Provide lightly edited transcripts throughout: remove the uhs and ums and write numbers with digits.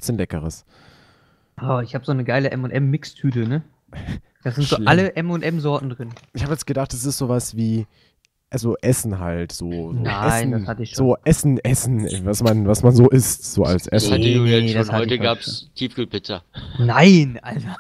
denn Leckeres? Oh, ich habe so eine geile M&M-Mixtüte, ne? Da sind so Schlimm. alle M&M-Sorten drin. Ich habe jetzt gedacht, es ist sowas wie, also Essen halt, so Nein, Essen, das hatte ich schon. so Essen, was man so isst, so als Das Essen. hatte Julian nee, das schon. hatte Heute ich gab es Tiefkühlpizza. Nein, Alter.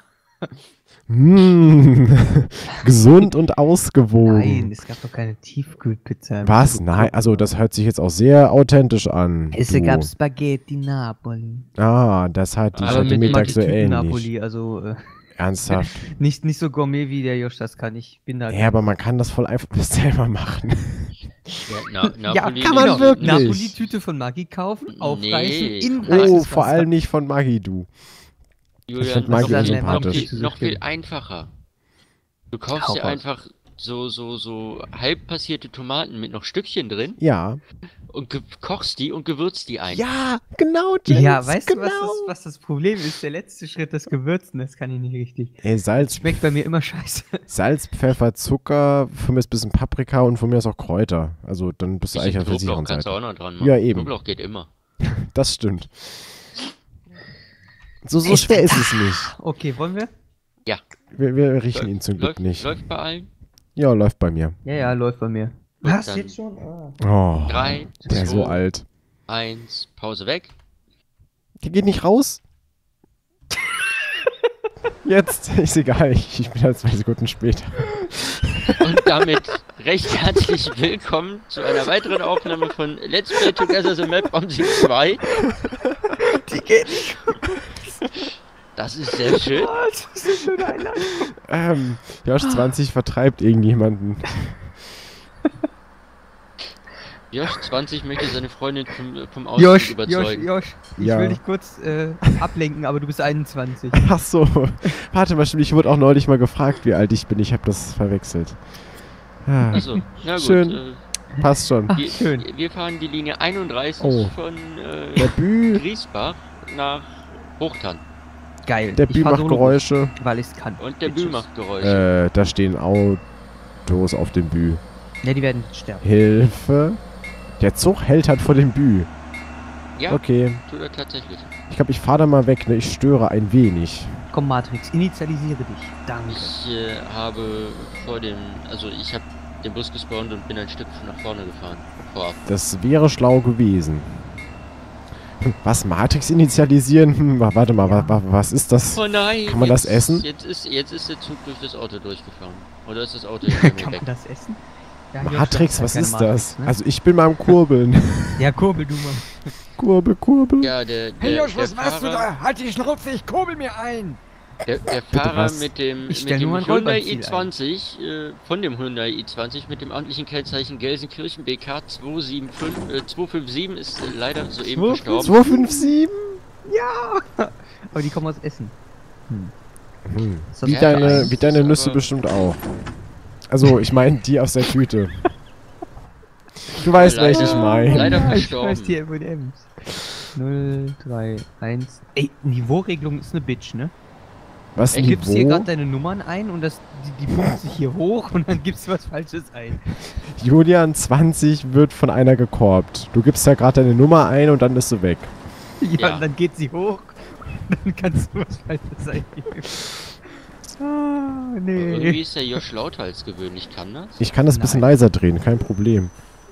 Gesund und ausgewogen. Nein, es gab doch keine Tiefkühlpizza. Was? Nein, also das hört sich jetzt auch sehr authentisch an. Es du. gab Spaghetti Napoli. Ah, das hat die Aber mit Mittag so ähnlich. Napoli, also Ernsthaft. nicht so gourmet wie der Josh das kann. Ich bin da. Ja, aber man kann das voll einfach selber machen. Ja, Napoli kann man nicht. wirklich. Napoli-Tüte von Maggi kaufen, aufreißen, Nee. in Oh, heißes vor Wasser. allem nicht von Maggi, du. Julian, find Maggi noch unsympathisch. noch viel einfacher. Du kaufst dir Hau raus. einfach so halb passierte Tomaten mit noch Stückchen drin Ja. und kochst die und gewürzt die ein. Ja, genau, James, Ja, weißt genau. du, was das Problem ist? Der letzte Schritt, das Gewürzen, das kann ich nicht richtig. Ey, Das Salz, schmeckt bei mir immer scheiße. Salz, Pfeffer, Zucker, von mir ist ein bisschen Paprika und von mir ist auch Kräuter. Also dann bist du eigentlich auf der Knoblauch sicheren kannst du Seite. auch noch dran machen. Ja, eben. Knoblauch geht immer. Das stimmt. So schwer ist es nicht. Okay, wollen wir? Ja. Wir riechen ihn zum Glück Läuft, nicht. läuft bei allen. Ja, läuft bei mir. Ja, läuft bei mir. Gut, Was, dann jetzt schon? Ah. Oh, 3, der ist so 2, alt. 1, Pause weg. Der geht nicht raus. Jetzt, ist egal, ich bin halt 2 Sekunden später. Und damit recht herzlich willkommen zu einer weiteren Aufnahme von Let's Play Together the Map Bombing 2. Die geht nicht. Das ist sehr schön. Das ist eine schöne Einladung. Josh 20 vertreibt irgendjemanden. Josh 20 möchte seine Freundin vom Ausflug überzeugen. Josh, ich Ja. will dich kurz ablenken, aber du bist 21. Ach so, warte mal, stimmt, ich wurde auch neulich mal gefragt, wie alt ich bin. Ich habe das verwechselt. Ah, Achso, na gut. Schön. passt schon. Ach, schön. Wir fahren die Linie 31 Oh. von Der Bü, Griesbach nach Hochtann. Geil. der Ich Bü fahr macht Solo, Geräusche. Weil ich es kann. Und der Bü Bitches. macht Geräusche. Da stehen Autos auf dem Bü. Ja, die werden sterben. Hilfe. Der Zug hält halt vor dem Bü. Ja, Okay. tut er tatsächlich. Ich glaube, ich fahre da mal weg, ne? Ich störe ein wenig. Komm, Matrix, initialisiere dich. Danke. Ich habe ich habe den Bus gespawnt und bin ein Stück nach vorne gefahren. Vorab. Das wäre schlau gewesen. Was? Matrix initialisieren? Warte mal, was ist das? Oh nein! Kann man das essen? Jetzt ist der Zug durch das Auto durchgefahren. Oder ist das Auto hinter mir Kann weg? man das essen? Ja, Josh, Matrix, das was keine ist Matrix, das? ne? Also ich bin mal am Kurbeln. Ja, kurbel du mal. Kurbel. Ja, der Hey Josh, was Fahrer, machst du da? Halt die Schnauze, ich kurbel mir ein! Der Fahrer was? mit dem Ich stell nur mein Hyundai Rollbahnziel i20, von dem Hyundai i20 mit dem amtlichen Kennzeichen Gelsenkirchen BK 257 ist leider soeben verstorben. 257? Aber die kommen aus Essen. Ist das Wie Ja, deine, das wie deine ist Nüsse aber- bestimmt auch. Also, ich meine die aus der Tüte. Du weißt, welche ich meine. Leider Ja, ich verstorben. weiß die M&M's. 0, 3, 1. Ey, Niveauregelung ist eine Bitch, ne? Was Du gibst hier Niveau? gerade deine Nummern ein und die pumpt sich hier hoch und dann gibst du was Falsches ein. Julian 20 wird von einer gekorbt. Du gibst ja gerade deine Nummer ein und dann ist sie weg. Ja, Ja. und dann geht sie hoch und dann kannst du was Falsches eingeben. Ah, nee. Irgendwie ist der Josh lauter als gewöhnlich, kann das? Ich kann das ein bisschen Nein. leiser drehen, kein Problem.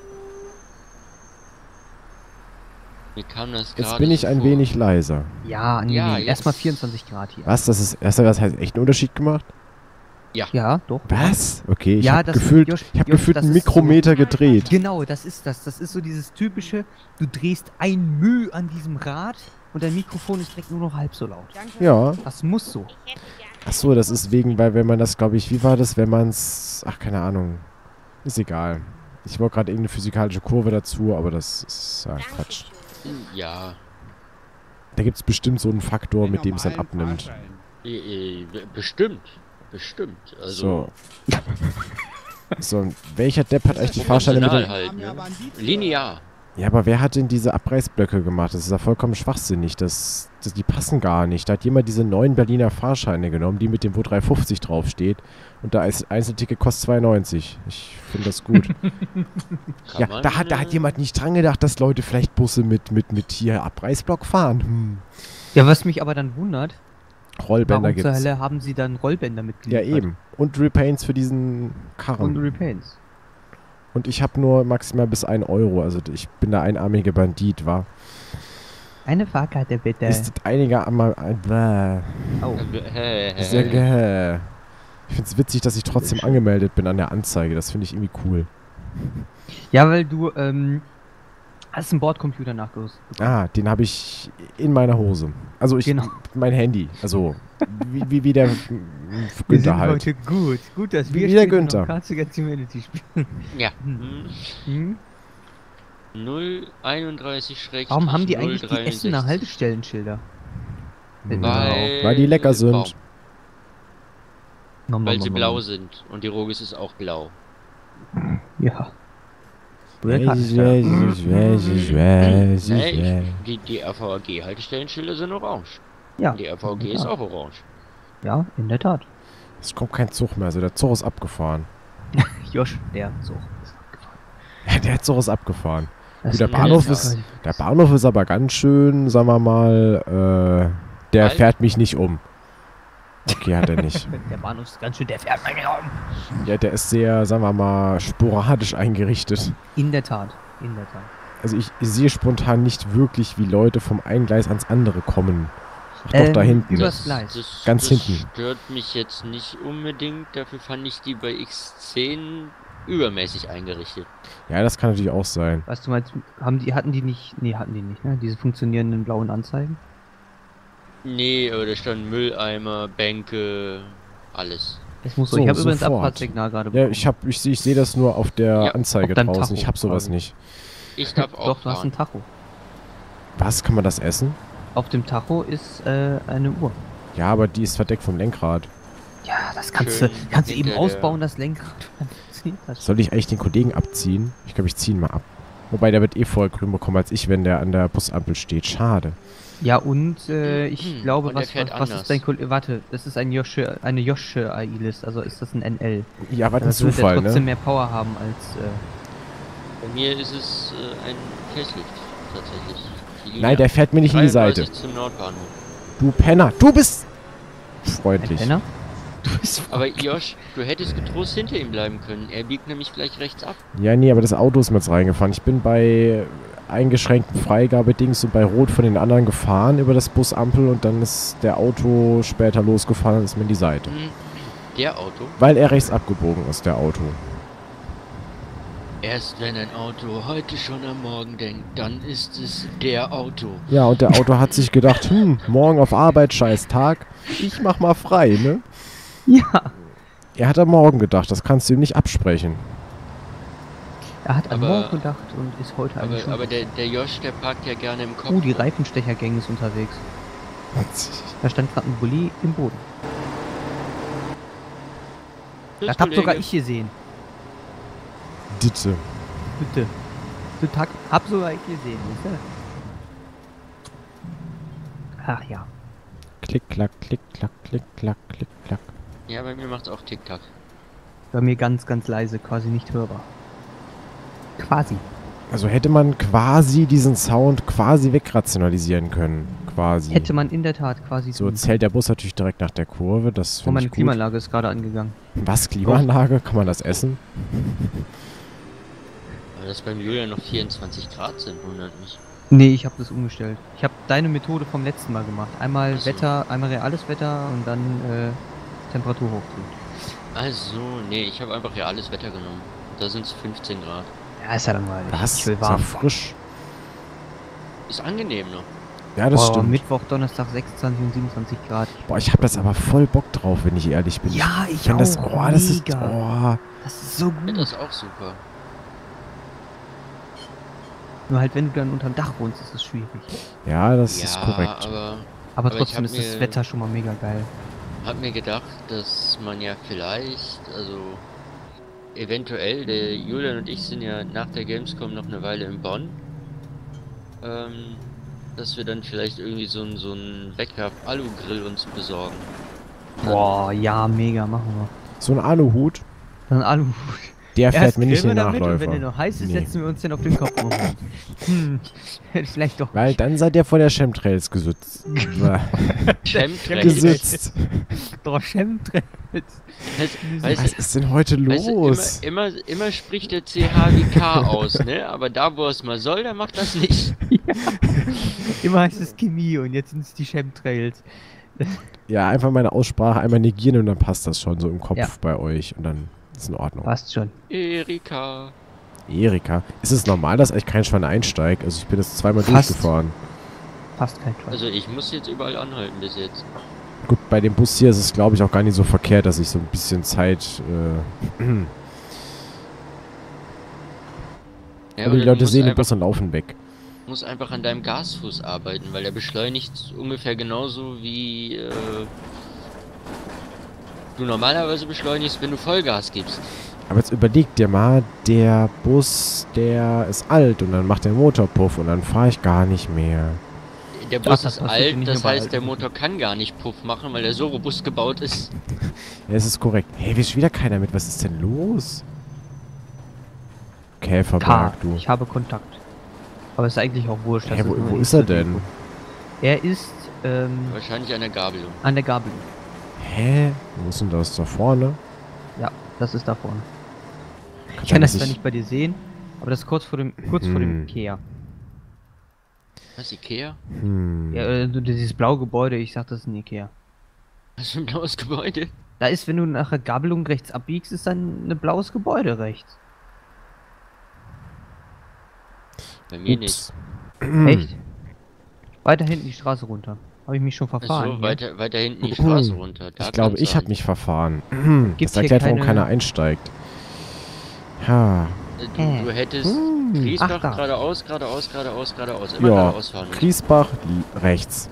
Mir kam das Jetzt gerade bin ich so ein vor. wenig leiser. Ja, nee, Ja, nee. jetzt- Erstmal 24 Grad hier. Was? Das heißt echt einen Unterschied gemacht? Ja, doch. Was? Okay, ich Ja, habe das- gefühlt, Josh, ich hab Josh, gefühlt das einen ist so- Mikrometer gedreht. Genau, das ist das. Das ist so dieses typische, du drehst ein Müh an diesem Rad und dein Mikrofon ist direkt nur noch halb so laut. Ja. Das muss so. Ach so, das ist wegen, weil wenn man das, glaube ich, wie war das, wenn man es, ach, keine Ahnung. Ist egal. Ich wollte gerade irgendeine physikalische Kurve dazu, aber das ist ja Quatsch. Ja, Da gibt es bestimmt so einen Faktor, mit dem es dann abnimmt. bestimmt. Also, So. So, welcher Depp hat eigentlich die Fahrscheine mit den... halt, ne? Linear. Ja, aber wer hat denn diese Abreißblöcke gemacht? Das ist ja vollkommen schwachsinnig. Die passen gar nicht. Da hat jemand diese neuen Berliner Fahrscheine genommen, die mit dem wo 350 draufsteht. Und da ist Einzelticket kostet 2,90. Ich finde das gut. Ja, Kann da man, hat jemand nicht dran gedacht, dass Leute vielleicht Busse mit hier Abreißblock fahren. Ja, was mich aber dann wundert, Rollbänder warum zur gibt's. Hölle haben sie dann Rollbänder Ja, mitgeliefert? eben. Und Repaints für diesen Und Karren. Repaints. Und ich habe nur maximal bis 1 Euro. Also ich bin der einarmige Bandit, war. Eine Fahrkarte bitte. Ist das einiger einmal. Oh. Sehr geil. Ich finde es witzig, dass ich trotzdem angemeldet bin an der Anzeige. Das finde ich irgendwie cool. Ja, weil du hast einen Bordcomputer nachgerüstet. Ah, den habe ich in meiner Hose. Also Genau. mein Handy. Also wie der Wir Günther sind halt. heute gut. Gut, dass wir Wie der später Günther. noch Cards Against Humanity spielen. Ja. Hm? 031 Warum haben die eigentlich die Essener Haltestellenschilder? Weil die lecker sind. Baum, Nom, weil nom, sie nom, blau nom. sind. Und die Rogis ist auch blau. Ja. Die RVAG-Haltestellenschilder sind orange. Ja. Die RVAG Ja. ist auch orange. Ja, in der Tat. Es kommt kein Zug mehr. Also der Zug ist abgefahren. Josh, der Zug ist abgefahren. Der Zug ist abgefahren. Das Gut, der ist Bahnhof alles ist, geil. der Bahnhof ist aber ganz schön, sagen wir mal, der Weil- fährt mich nicht um. Okay, hat er nicht. Der Bahnhof ist ganz schön, der fährt mal um. Ja, der ist sehr, sagen wir mal, sporadisch eingerichtet. In der Tat. In der Tat. Also ich sehe spontan nicht wirklich, wie Leute vom einen Gleis ans andere kommen. Ach doch, da hinten. Übers Gleis. Ganz das hinten. Stört mich jetzt nicht unbedingt. Dafür fand ich die bei X10 übermäßig eingerichtet. Ja, das kann natürlich auch sein. Was du meinst, hatten die nicht, ne? Diese funktionierenden blauen Anzeigen? Nee, aber da standen Mülleimer, Bänke, alles. Das muss So, so, ich habe übrigens sofort. Abfahrtssignal gerade Ja, bekommen. ich sehe das nur auf der Ja, Anzeige auf deinem draußen. Tacho Ich habe sowas quasi. nicht. Ich darf auch Doch, du hast fahren. ein Tacho. Was? Kann man das essen? Auf dem Tacho ist eine Uhr. Ja, aber die ist verdeckt vom Lenkrad. Ja, das kannst Schön du eben hinter der- ausbauen, das Lenkrad. Dann funktioniert das. Soll ich eigentlich den Kollegen abziehen? Ich glaube, ich ziehe ihn mal ab. Wobei, der wird eh vorher grün bekommen als ich, wenn der an der Busampel steht. Schade. Ja, und ich glaube, Und der was fährt ist anders. dein Kollege? Warte, das ist eine Josche AI-List, also ist das ein NL. Ja, was ein Das wird Zufall, ja trotzdem ne? mehr Power haben als. Bei mir ist es ein Facelift tatsächlich. Die Linie Nein, der fährt mir nicht in die 33 Seite. zum Nordbahnhof. Du Penner, du bist Ein freundlich. Penner? Du bist. Aber Josh, du hättest getrost hinter ihm bleiben können. Er biegt nämlich gleich rechts ab. Ja, nee, aber das Auto ist mir jetzt reingefahren. Ich bin bei eingeschränkten Freigabedings und bei Rot von den anderen gefahren über das Busampel und dann ist der Auto später losgefahren und ist mir in die Seite. Der Auto. Weil er rechts abgebogen ist, der Auto. Erst wenn ein Auto heute schon am Morgen denkt, dann ist es der Auto. Ja, und der Auto hat sich gedacht, morgen auf Arbeit, scheiß Tag. Ich mach mal frei, ne? Ja. Er hat am Morgen gedacht, das kannst du ihm nicht absprechen. Er hat an Aber- morgen gedacht und ist heute eigentlich schon. Aber der Josh, der parkt ja gerne im Kopf. Die Reifenstechergang ist unterwegs. Da stand gerade ein Bulli im Boden. Tschüss, Das hab sogar Kollege. ich gesehen. Ditte. Bitte. Hab sogar ich gesehen, weißt du? Ach ja. Klick, klack, klick, klack, klick, klack, klick, klack. Ja, bei mir macht's auch Tick-Tack. Bei mir ganz, ganz leise, quasi nicht hörbar. Quasi. Also hätte man quasi diesen Sound quasi wegrationalisieren können. Quasi. Hätte man in der Tat quasi So, tun. zählt der Bus natürlich direkt nach der Kurve. Das Oh, finde meine ich gut. Klimaanlage ist gerade angegangen. Was? Klimaanlage? Kann man das essen? Aber dass beim Julian noch 24 Grad sind, wundert mich. Nee, ich habe das umgestellt. Ich habe deine Methode vom letzten Mal gemacht. Einmal Ach so. Wetter, einmal reales Wetter und dann Temperatur hochdrehen. Also, nee, ich habe einfach reales Wetter genommen. Da sind's 15 Grad. Ja, ist ja langweilig. Was? Ich will Ist ja warm. frisch. Ist angenehm noch. Ja, das Boah, stimmt. Mittwoch, Donnerstag 26 und 27 Grad. Boah, ich hab das aber voll Bock drauf, wenn ich ehrlich bin. Ja, ich find das, auch. oh, das ist, Mega. oh, Das ist so Ja, gut. das ist auch super. Nur halt, wenn du dann unterm Dach wohnst, ist es schwierig. ja, das Ja, ist korrekt. aber Aber ich trotzdem hab ist das mir- Wetter schon mal mega geil. hab mir gedacht, dass man ja vielleicht, also eventuell, der Julian und ich sind ja nach der Gamescom noch eine Weile in Bonn. Dass wir dann vielleicht irgendwie so einen Wegwerf-Alu-Grill uns besorgen. Boah, ja, mega, machen wir. So ein Aluhut. Dann Alu. Der fährt Erst mir nicht grillen den wir damit und Nachläufer. wenn der noch heiß ist, Nee. setzen wir uns den auf den Kopf. Vielleicht doch. Weil dann seid ihr vor der Chemtrails gesützt. Chemtrails. Gesützt. Doch, Chemtrails. Was ist denn heute Weißt du, los? immer spricht der CH wie K aus, ne? Aber da, wo er es mal soll, der macht das nicht. Immer heißt es Chemie und jetzt sind es die Chemtrails. Ja, einfach meine Aussprache einmal negieren und dann passt das schon so im Kopf Ja. bei euch und dann ist in Ordnung. Passt schon. Erika. Erika, ist es normal, dass eigentlich kein Schwein einsteigt? Also ich bin jetzt zweimal Fast. durchgefahren. Passt kein Schwein. Also ich muss jetzt überall anhalten bis jetzt. Gut, bei dem Bus hier ist es, glaube ich, auch gar nicht so verkehrt, dass ich so ein bisschen Zeit... Ja, aber die du Leute musst sehen den einfach, Bus und laufen weg. musst einfach an deinem Gasfuß arbeiten, weil er beschleunigt ungefähr genauso wie du normalerweise beschleunigst, wenn du Vollgas gibst. Aber jetzt überleg dir mal, der Bus, der ist alt und dann macht der Motor Puff und dann fahre ich gar nicht mehr. Der Ach, Bus das ist passiert alt, nicht das nur bei heißt, der alten Motor kann gar nicht Puff machen, weil er so robust gebaut ist. Ja, es ist korrekt. Hey, ist wieder keiner mit. Was ist denn los? Käferberg, du. Ich habe Kontakt. Aber ist eigentlich auch wurscht. Hä, das wo, nur wo ein ist er Insta-Video. denn? Er ist Wahrscheinlich an der Gabelung. an der Gabelung. Hä? Wo ist denn das? Da vorne? Ja, das ist da vorne. Ich sein, kann das dass zwar nicht bei dir sehen, aber das ist kurz vor dem Ikea. Was, Ikea? Ja, dieses blaue Gebäude, ich sag, das ist ein Ikea. Was für ein blaues Gebäude? Da ist, wenn du nach der Gabelung rechts abbiegst, ist dann ein blaues Gebäude rechts. Bei mir nicht. Ups. Echt? Weiter hinten die Straße runter. Habe ich mich schon verfahren. Achso, hier. weiter hinten die Straße runter. Da Ich glaube, kann's ich habe sein. mich verfahren. Gibt's Das hier erklärt, warum keine- keiner einsteigt. Ja. Du hättest Griesbach Ach, da. geradeaus. Immer Ja. geradeaus fahren müssen. Griesbach rechts.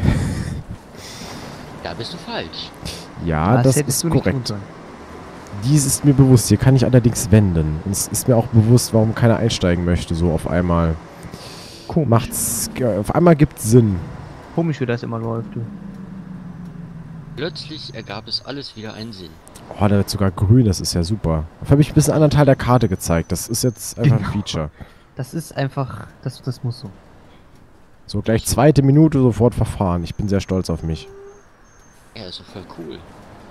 Da bist du falsch. Ja, das hättest ist du nicht tun korrekt. sollen. Dies ist mir bewusst. Hier kann ich allerdings wenden. Und es ist mir auch bewusst, warum keiner einsteigen möchte, so auf einmal. Komisch. Auf einmal gibt's Sinn. Komisch, wie das immer läuft, du. Plötzlich ergab es alles wieder einen Sinn. Oh, da wird sogar grün, das ist ja super. Dafür habe ich ein bisschen einen anderen Teil der Karte gezeigt. Das ist jetzt einfach ein Genau. Feature. Das ist einfach, das muss so. So, gleich zweite Minute sofort verfahren. Ich bin sehr stolz auf mich. Ja, ist doch voll cool.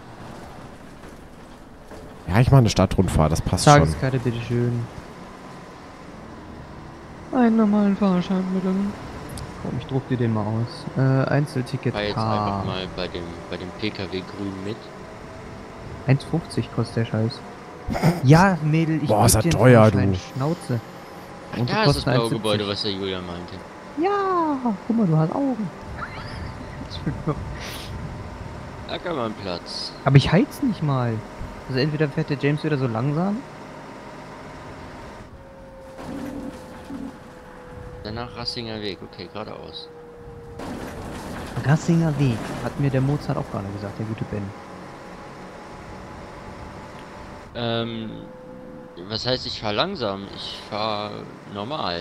Ja, ich mache eine Stadtrundfahrt, das passt schon. Tageskarte, bitteschön. Einen normalen Fahrschein, bitte. Komm, ich druck dir den mal aus. Einzelticket Fahr jetzt K. einfach mal bei dem PKW grün mit. 1,50 kostet der Scheiß. Ja, Mädel, ich Boah, ist geb das dir einen teuer, Fahrschein. du. Schnauze. Ach, Und die da ist das kosten blaue 1,70. Gebäude, was der Julian meinte. Ja, guck mal, du hast Augen. Ackermannplatz. Aber ich heiz nicht mal. Also entweder fährt der James wieder so langsam. Danach Rassinger Weg. Okay, geradeaus. Rassinger Weg. Hat mir der Mozart auch gerade gesagt, der gute Ben. Was heißt, ich fahre langsam? Ich fahre normal.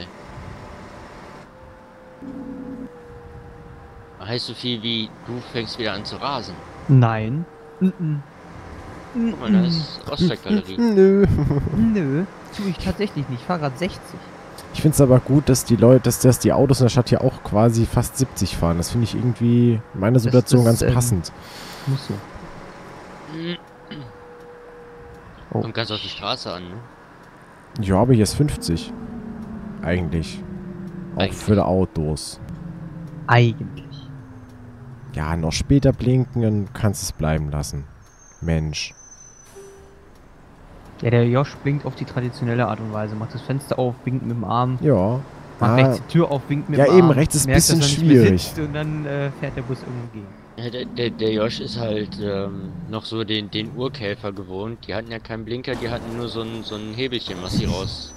Heißt so viel wie, du fängst wieder an zu rasen. Nein. Guck mal, da ist Ostseegalerie. Nö. Nö, tue ich tatsächlich nicht. Fahrrad 60. Ich finde es aber gut, dass die Leute, dass die Autos in der Stadt hier auch quasi fast 70 fahren. Das finde ich irgendwie in meiner Situation das, ganz passend. Muss so. Oh. Kommt ganz auf die Straße an, ne? Ja, aber hier ist 50. Eigentlich. Auch Eigentlich. für die Autos. Eigentlich. Ja, noch später blinken, dann kannst du es bleiben lassen. Mensch. Ja, der Josh blinkt auf die traditionelle Art und Weise. Macht das Fenster auf, winkt mit dem Arm. Ja. Macht rechts die Tür auf, winkt mit Ja, dem Arm. eben, rechts ist ein merkt, bisschen dass er nicht mehr schwierig. sitzt Und dann fährt der Bus irgendwo gegen. Ja, der Josh ist halt noch so den Urkäfer gewohnt. Die hatten ja keinen Blinker, die hatten nur so ein Hebelchen, was sie raus...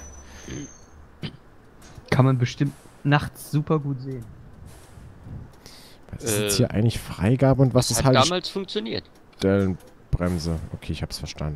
Kann man bestimmt nachts super gut sehen. Was ist jetzt hier eigentlich Freigabe und was Das ist hat halt damals funktioniert. Bremse? Okay, ich hab's verstanden.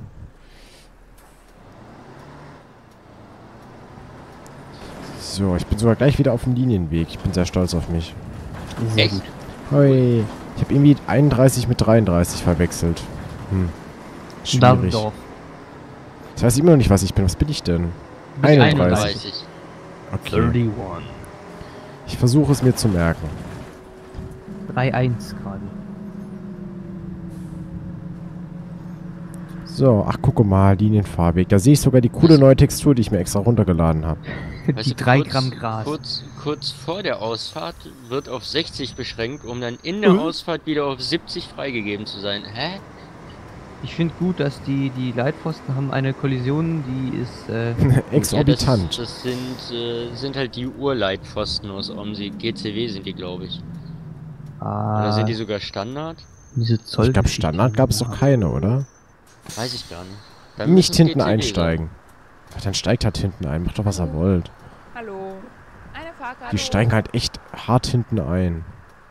So, ich bin sogar gleich wieder auf dem Linienweg. Ich bin sehr stolz auf mich. Sehr Echt? gut. Hui. Ich habe irgendwie 31 mit 33 verwechselt. Schwierig. Dahrendorf. Ich weiß immer noch nicht, was ich bin. Was bin ich denn? Bis 31. Okay. 31. Ich versuche es mir zu merken. 3-1 gerade. So, ach gucke mal, Linienfahrweg. Da sehe ich sogar die coole neue Textur, die ich mir extra runtergeladen habe. Die 3 Gramm Gras. Kurz vor der Ausfahrt wird auf 60 beschränkt, um dann in der Ausfahrt wieder auf 70 freigegeben zu sein. Hä? Ich finde gut, dass die Leitpfosten haben eine Kollision, die ist Exorbitant. Ja, das sind halt die Urleitpfosten aus OMSI. GCW sind die, glaube ich. Oder sind die sogar Standard? diese Zoll. Ich glaube, Standard gab es doch keine, oder? Weiß ich gar nicht. Dann Nicht müssen es hinten GCW einsteigen. Ach, dann steigt halt hinten ein. Macht doch, was ihr wollt. Hallo. Eine Fahrkarte. Die steigen halt echt hart hinten ein.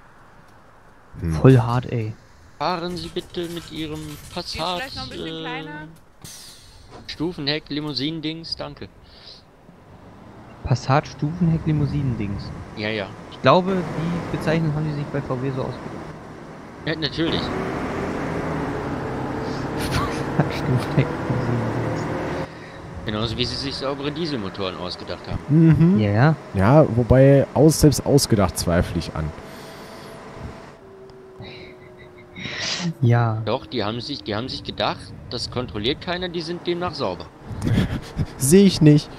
Voll hart, ey. Fahren Sie bitte mit Ihrem Passat vielleicht noch ein bisschen kleiner? Stufenheck Limousinen-Dings, danke. Passat Stufenheck Limousinen-Dings. Ja, ja. Ich glaube, die Bezeichnung haben die sich bei VW so ausgedacht. Ja, natürlich. Stufenheck Limousinen-Dings. Genauso wie sie sich saubere Dieselmotoren ausgedacht haben. Mhm. Ja. Ja, wobei selbst ausgedacht zweifle ich an. Ja. Doch, die haben sich gedacht, das kontrolliert keiner, die sind demnach sauber. Sehe ich nicht.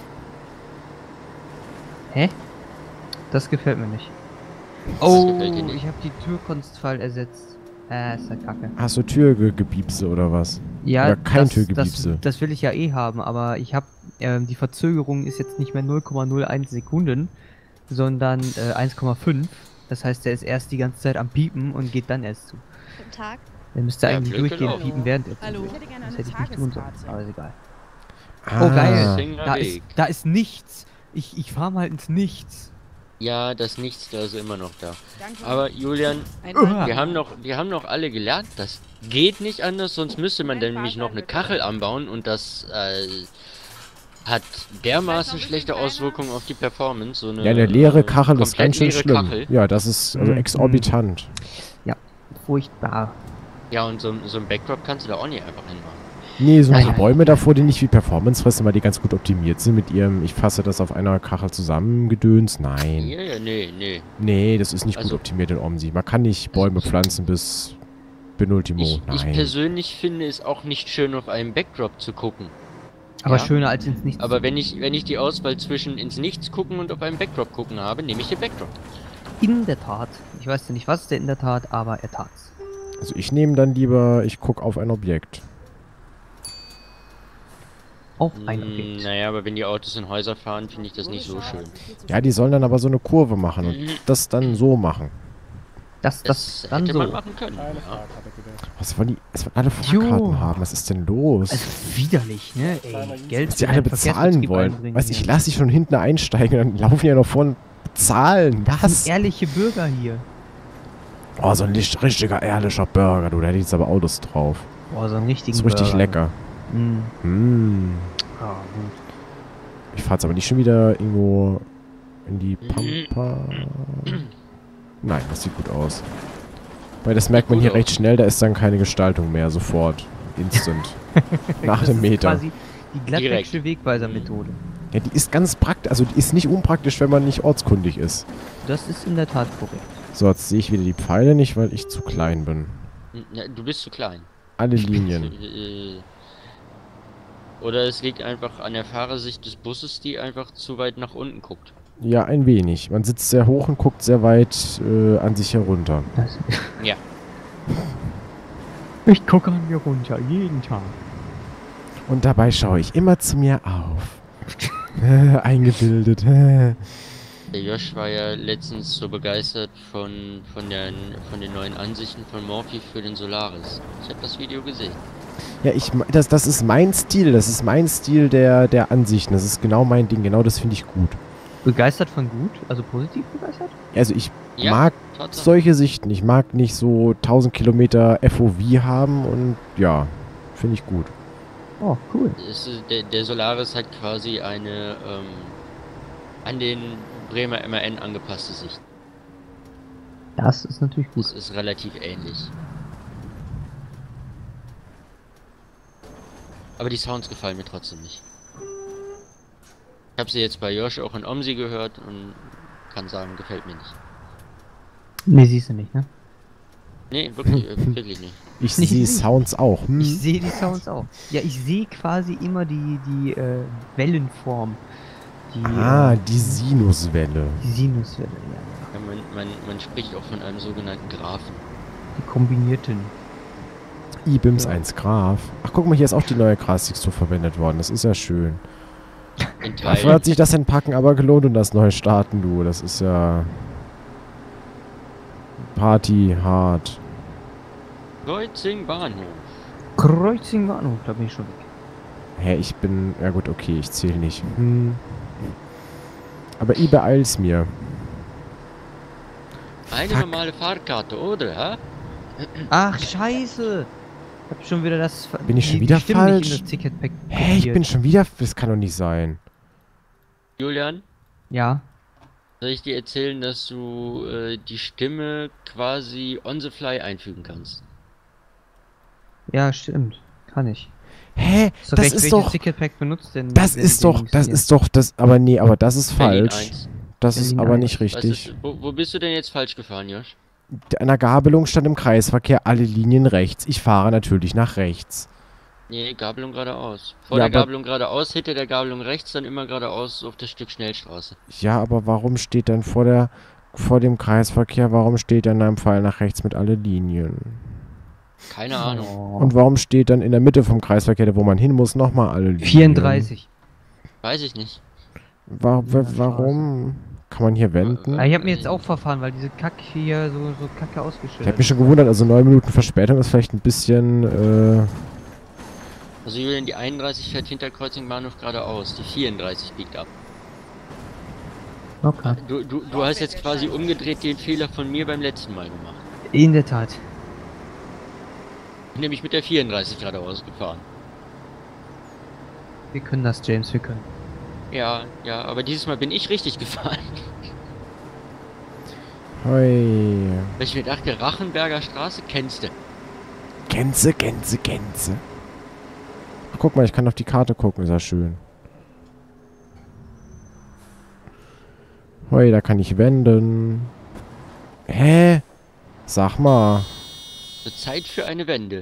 Hä? Das gefällt mir nicht. Oh, gefällt dir nicht? ich habe die Türkonstfall ersetzt. Ist ja kacke. Hast du Türgebiebse oder was? Ja, Oder kein das Türgebiebse. will ich ja eh haben, aber ich habe, die Verzögerung ist jetzt nicht mehr 0,01 Sekunden, sondern 1,5. Das heißt, der ist erst die ganze Zeit am Piepen und geht dann erst zu. Guten Tag. Der müsste Ja, eigentlich Glück durchgehend gelaufen. piepen, während er Hallo. zu. Ich hätte gerne Das eine hätte ich nicht tun sollen, Tageskarte. aber ist egal. Ah. Oh, geil. Finger Da weg. ist nichts. Ich fahr mal ins Nichts. Ja, das Nichts, da ist immer noch da. Danke. Aber Julian, Ein wir haben noch alle gelernt, das geht nicht anders, sonst müsste man dann nämlich noch eine Kachel anbauen und das hat dermaßen schlechte Auswirkungen auf die Performance. So Ja, eine leere Kachel ist komplett ganz schön leere schlimm. Kachel. Ja, das ist also exorbitant. Furchtbar. Ja, und so ein Backdrop kannst du da auch nicht einfach hinmachen. Nee, so ein Nein. paar Bäume davor, die nicht wie Performance fressen, weil die ganz gut optimiert sind mit ihrem, ich fasse das auf einer Kachel zusammen, Gedöns. Nein. Ja, nee. Nee, das ist nicht gut Also- optimiert in OMSI. Man kann nicht Bäume pflanzen bis Penultimo. Ich Nein. persönlich finde es auch nicht schön, auf einem Backdrop zu gucken. Aber Ja. schöner als ins Nichts. Aber wenn ich die Auswahl zwischen ins Nichts gucken und auf einem Backdrop gucken habe, nehme ich den Backdrop. In der Tat. Ich weiß ja nicht, was der in der Tat, aber er tat's. Also ich nehme dann lieber, ich gucke auf ein Objekt. Auf ein Objekt. Naja, aber wenn die Autos in Häuser fahren, finde ich das nicht so schön. Ja, die sollen dann aber so eine Kurve machen und das dann so machen. Das dann hätte so. man machen können. Ja. Was wollen die? Es wollen alle Fahrkarten haben. Was ist denn los? Also widerlich, ne? Ey, Geld Was die für alle den bezahlen Verkehrsbetrieb wollen. einbringen Weißt du, ich hier. lasse sie schon hinten einsteigen, dann laufen die ja noch vorne bezahlen. Das Was? sind ehrliche Bürger hier. Oh, so ein richtiger, ehrlicher Burger, du. Da hätte ich jetzt aber Autos drauf. Boah, so ein richtigen Ist richtig Burger. lecker. Mm. Mm. Ah, gut. Ich fahr jetzt aber nicht schon wieder irgendwo in die Pampa. Nein, das sieht gut aus. Weil das merkt man gut hier aus. recht schnell, da ist dann keine Gestaltung mehr, sofort. Instant. Nach Das dem ist Meter. quasi die Gladbecksche Wegweiser-Methode. Ja, die ist ganz praktisch, also die ist nicht unpraktisch, wenn man nicht ortskundig ist. Das ist in der Tat korrekt. So, jetzt sehe ich wieder die Pfeile nicht, weil ich zu klein bin. Ja, du bist zu klein. Alle Linien. Oder es liegt einfach an der Fahrersicht des Busses, die einfach zu weit nach unten guckt. Ja, ein wenig. Man sitzt sehr hoch und guckt sehr weit an sich herunter. Das Ja. ich gucke an mir runter, jeden Tag. Und dabei schaue ich immer zu mir auf. Eingebildet. Der Josh war ja letztens so begeistert von den neuen Ansichten von Morphy für den Solaris. Ich habe das Video gesehen. Ja, das ist mein Stil. Das ist mein Stil der Ansichten. Das ist genau mein Ding. Genau das finde ich gut. Begeistert von gut? Also positiv begeistert? Also ich Ja, mag Tatsache. solche Sichten. Ich mag nicht so 1000 Kilometer FOV haben und ja, finde ich gut. Oh, cool. Der Solaris hat quasi eine an den Bremer MAN angepasste Sicht. Das ist natürlich Das gut. ist relativ ähnlich. Aber die Sounds gefallen mir trotzdem nicht. Ich habe sie jetzt bei Josh auch in Omsi gehört und kann sagen, gefällt mir nicht. Nee, siehst du nicht, ne? Nee, wirklich, wirklich nicht. Ich Nicht sehe ich. Sounds auch. Hm. Ich sehe die Sounds auch. Ja, ich sehe quasi immer die Wellenform. Die Sinuswelle. Die Sinuswelle, ja. Ja, man spricht auch von einem sogenannten Graphen. Die kombinierten. IBIMS Ja. 1 Graph. Ach, guck mal, hier ist auch die neue Grastextur verwendet worden. Das ist ja schön. In Dafür Teilen. hat sich das Entpacken aber gelohnt und das neue Starten, du. Das ist ja... Party hart. Kreuzing Bahnhof. Kreuzing Bahnhof, da bin ich schon weg. Hä, ich bin... Ja gut, okay, ich zähle nicht. Aber ich beeil's mir. Eine Fuck. normale Fahrkarte, oder? Hä? Ach, scheiße! Ich hab schon wieder das... Bin ich schon die wieder Stimmen nicht falsch? in das Ticketpack Hä, ich kopiert. bin schon wieder... Das kann doch nicht sein. Julian, Ja. soll ich dir erzählen, dass du die Stimme quasi on the fly einfügen kannst? Ja, stimmt. Kann ich. Hä, So das recht, ist welches doch... Ticketpack benutzt denn... Das denn ist den doch... Jungs Das hier? ist doch... Das... Aber nee, aber das ist Berlin falsch. 1. Das ist Berlin aber 1. nicht Was richtig. ist, wo bist du denn jetzt falsch gefahren, Josh? An der Gabelung stand im Kreisverkehr alle Linien rechts. Ich fahre natürlich nach rechts. Nee, Gabelung geradeaus. Vor Ja, der aber- Gabelung geradeaus, hinter der Gabelung rechts, dann immer geradeaus auf das Stück Schnellstraße. Ja, aber warum steht dann vor dem Kreisverkehr, warum steht dann in einem Fall nach rechts mit alle Linien? Keine Ahnung. Oh. Und warum steht dann in der Mitte vom Kreisverkehr, da wo man hin muss, nochmal alle Linien? 34. Weiß ich nicht. Warum? Kann man hier wenden? Ah, ich habe mir jetzt auch verfahren, weil diese Kacke hier so kacke Ich ausgestellt habe mich schon gewundert, also 9 Minuten Verspätung ist vielleicht ein bisschen, Also Julian, die 31 fährt hinter Kreuzing Bahnhof geradeaus, die 34 biegt ab. Okay. Du hast jetzt quasi umgedreht den Fehler von mir beim letzten Mal gemacht. In der Tat. Bin nämlich mit der 34 geradeaus gefahren. Wir können das, James, wir können. Ja, aber dieses Mal bin ich richtig gefahren. hoi. Weil ich mir dachte, Rachenberger Straße kennst du. Gänse. Ach, guck mal, ich kann auf die Karte gucken, ist ja schön. Hoi, da kann ich wenden. Hä? Sag mal. So Zeit für eine Wende.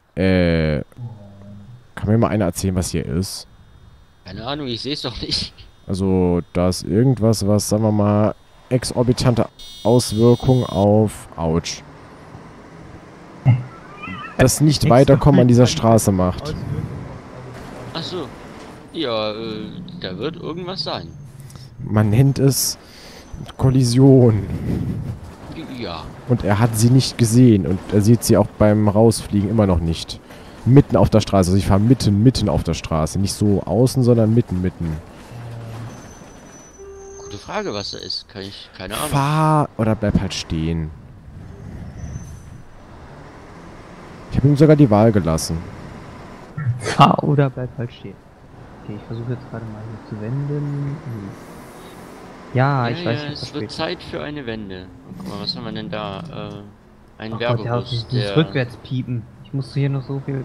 Kann mir mal einer erzählen, was hier ist? Keine Ahnung, ich sehe es doch nicht. Also, da ist irgendwas, was, sagen wir mal, exorbitante Auswirkungen auf... Autsch. Das nicht weiterkommen an dieser Straße macht. Ach so. Ja, da wird irgendwas sein. Man nennt es Kollision. Ja. Und er hat sie nicht gesehen. Und er sieht sie auch beim Rausfliegen immer noch nicht. Mitten auf der Straße. Also ich fahre mitten auf der Straße. Nicht so außen, sondern mitten. Gute Frage, was da ist. Keine Ahnung. Fahr oder bleib halt stehen. Ich habe ihm sogar die Wahl gelassen. Fahr oder bleib halt stehen. Okay, ich versuche jetzt gerade mal hier zu wenden. Ja, ich weiß nicht, es was wird steht. Zeit für eine Wende. Guck mal, was haben wir denn da? Ein Ach Gott, ja, Werbebus, dieses Rückwärtspiepen. Ich musste hier noch so viel...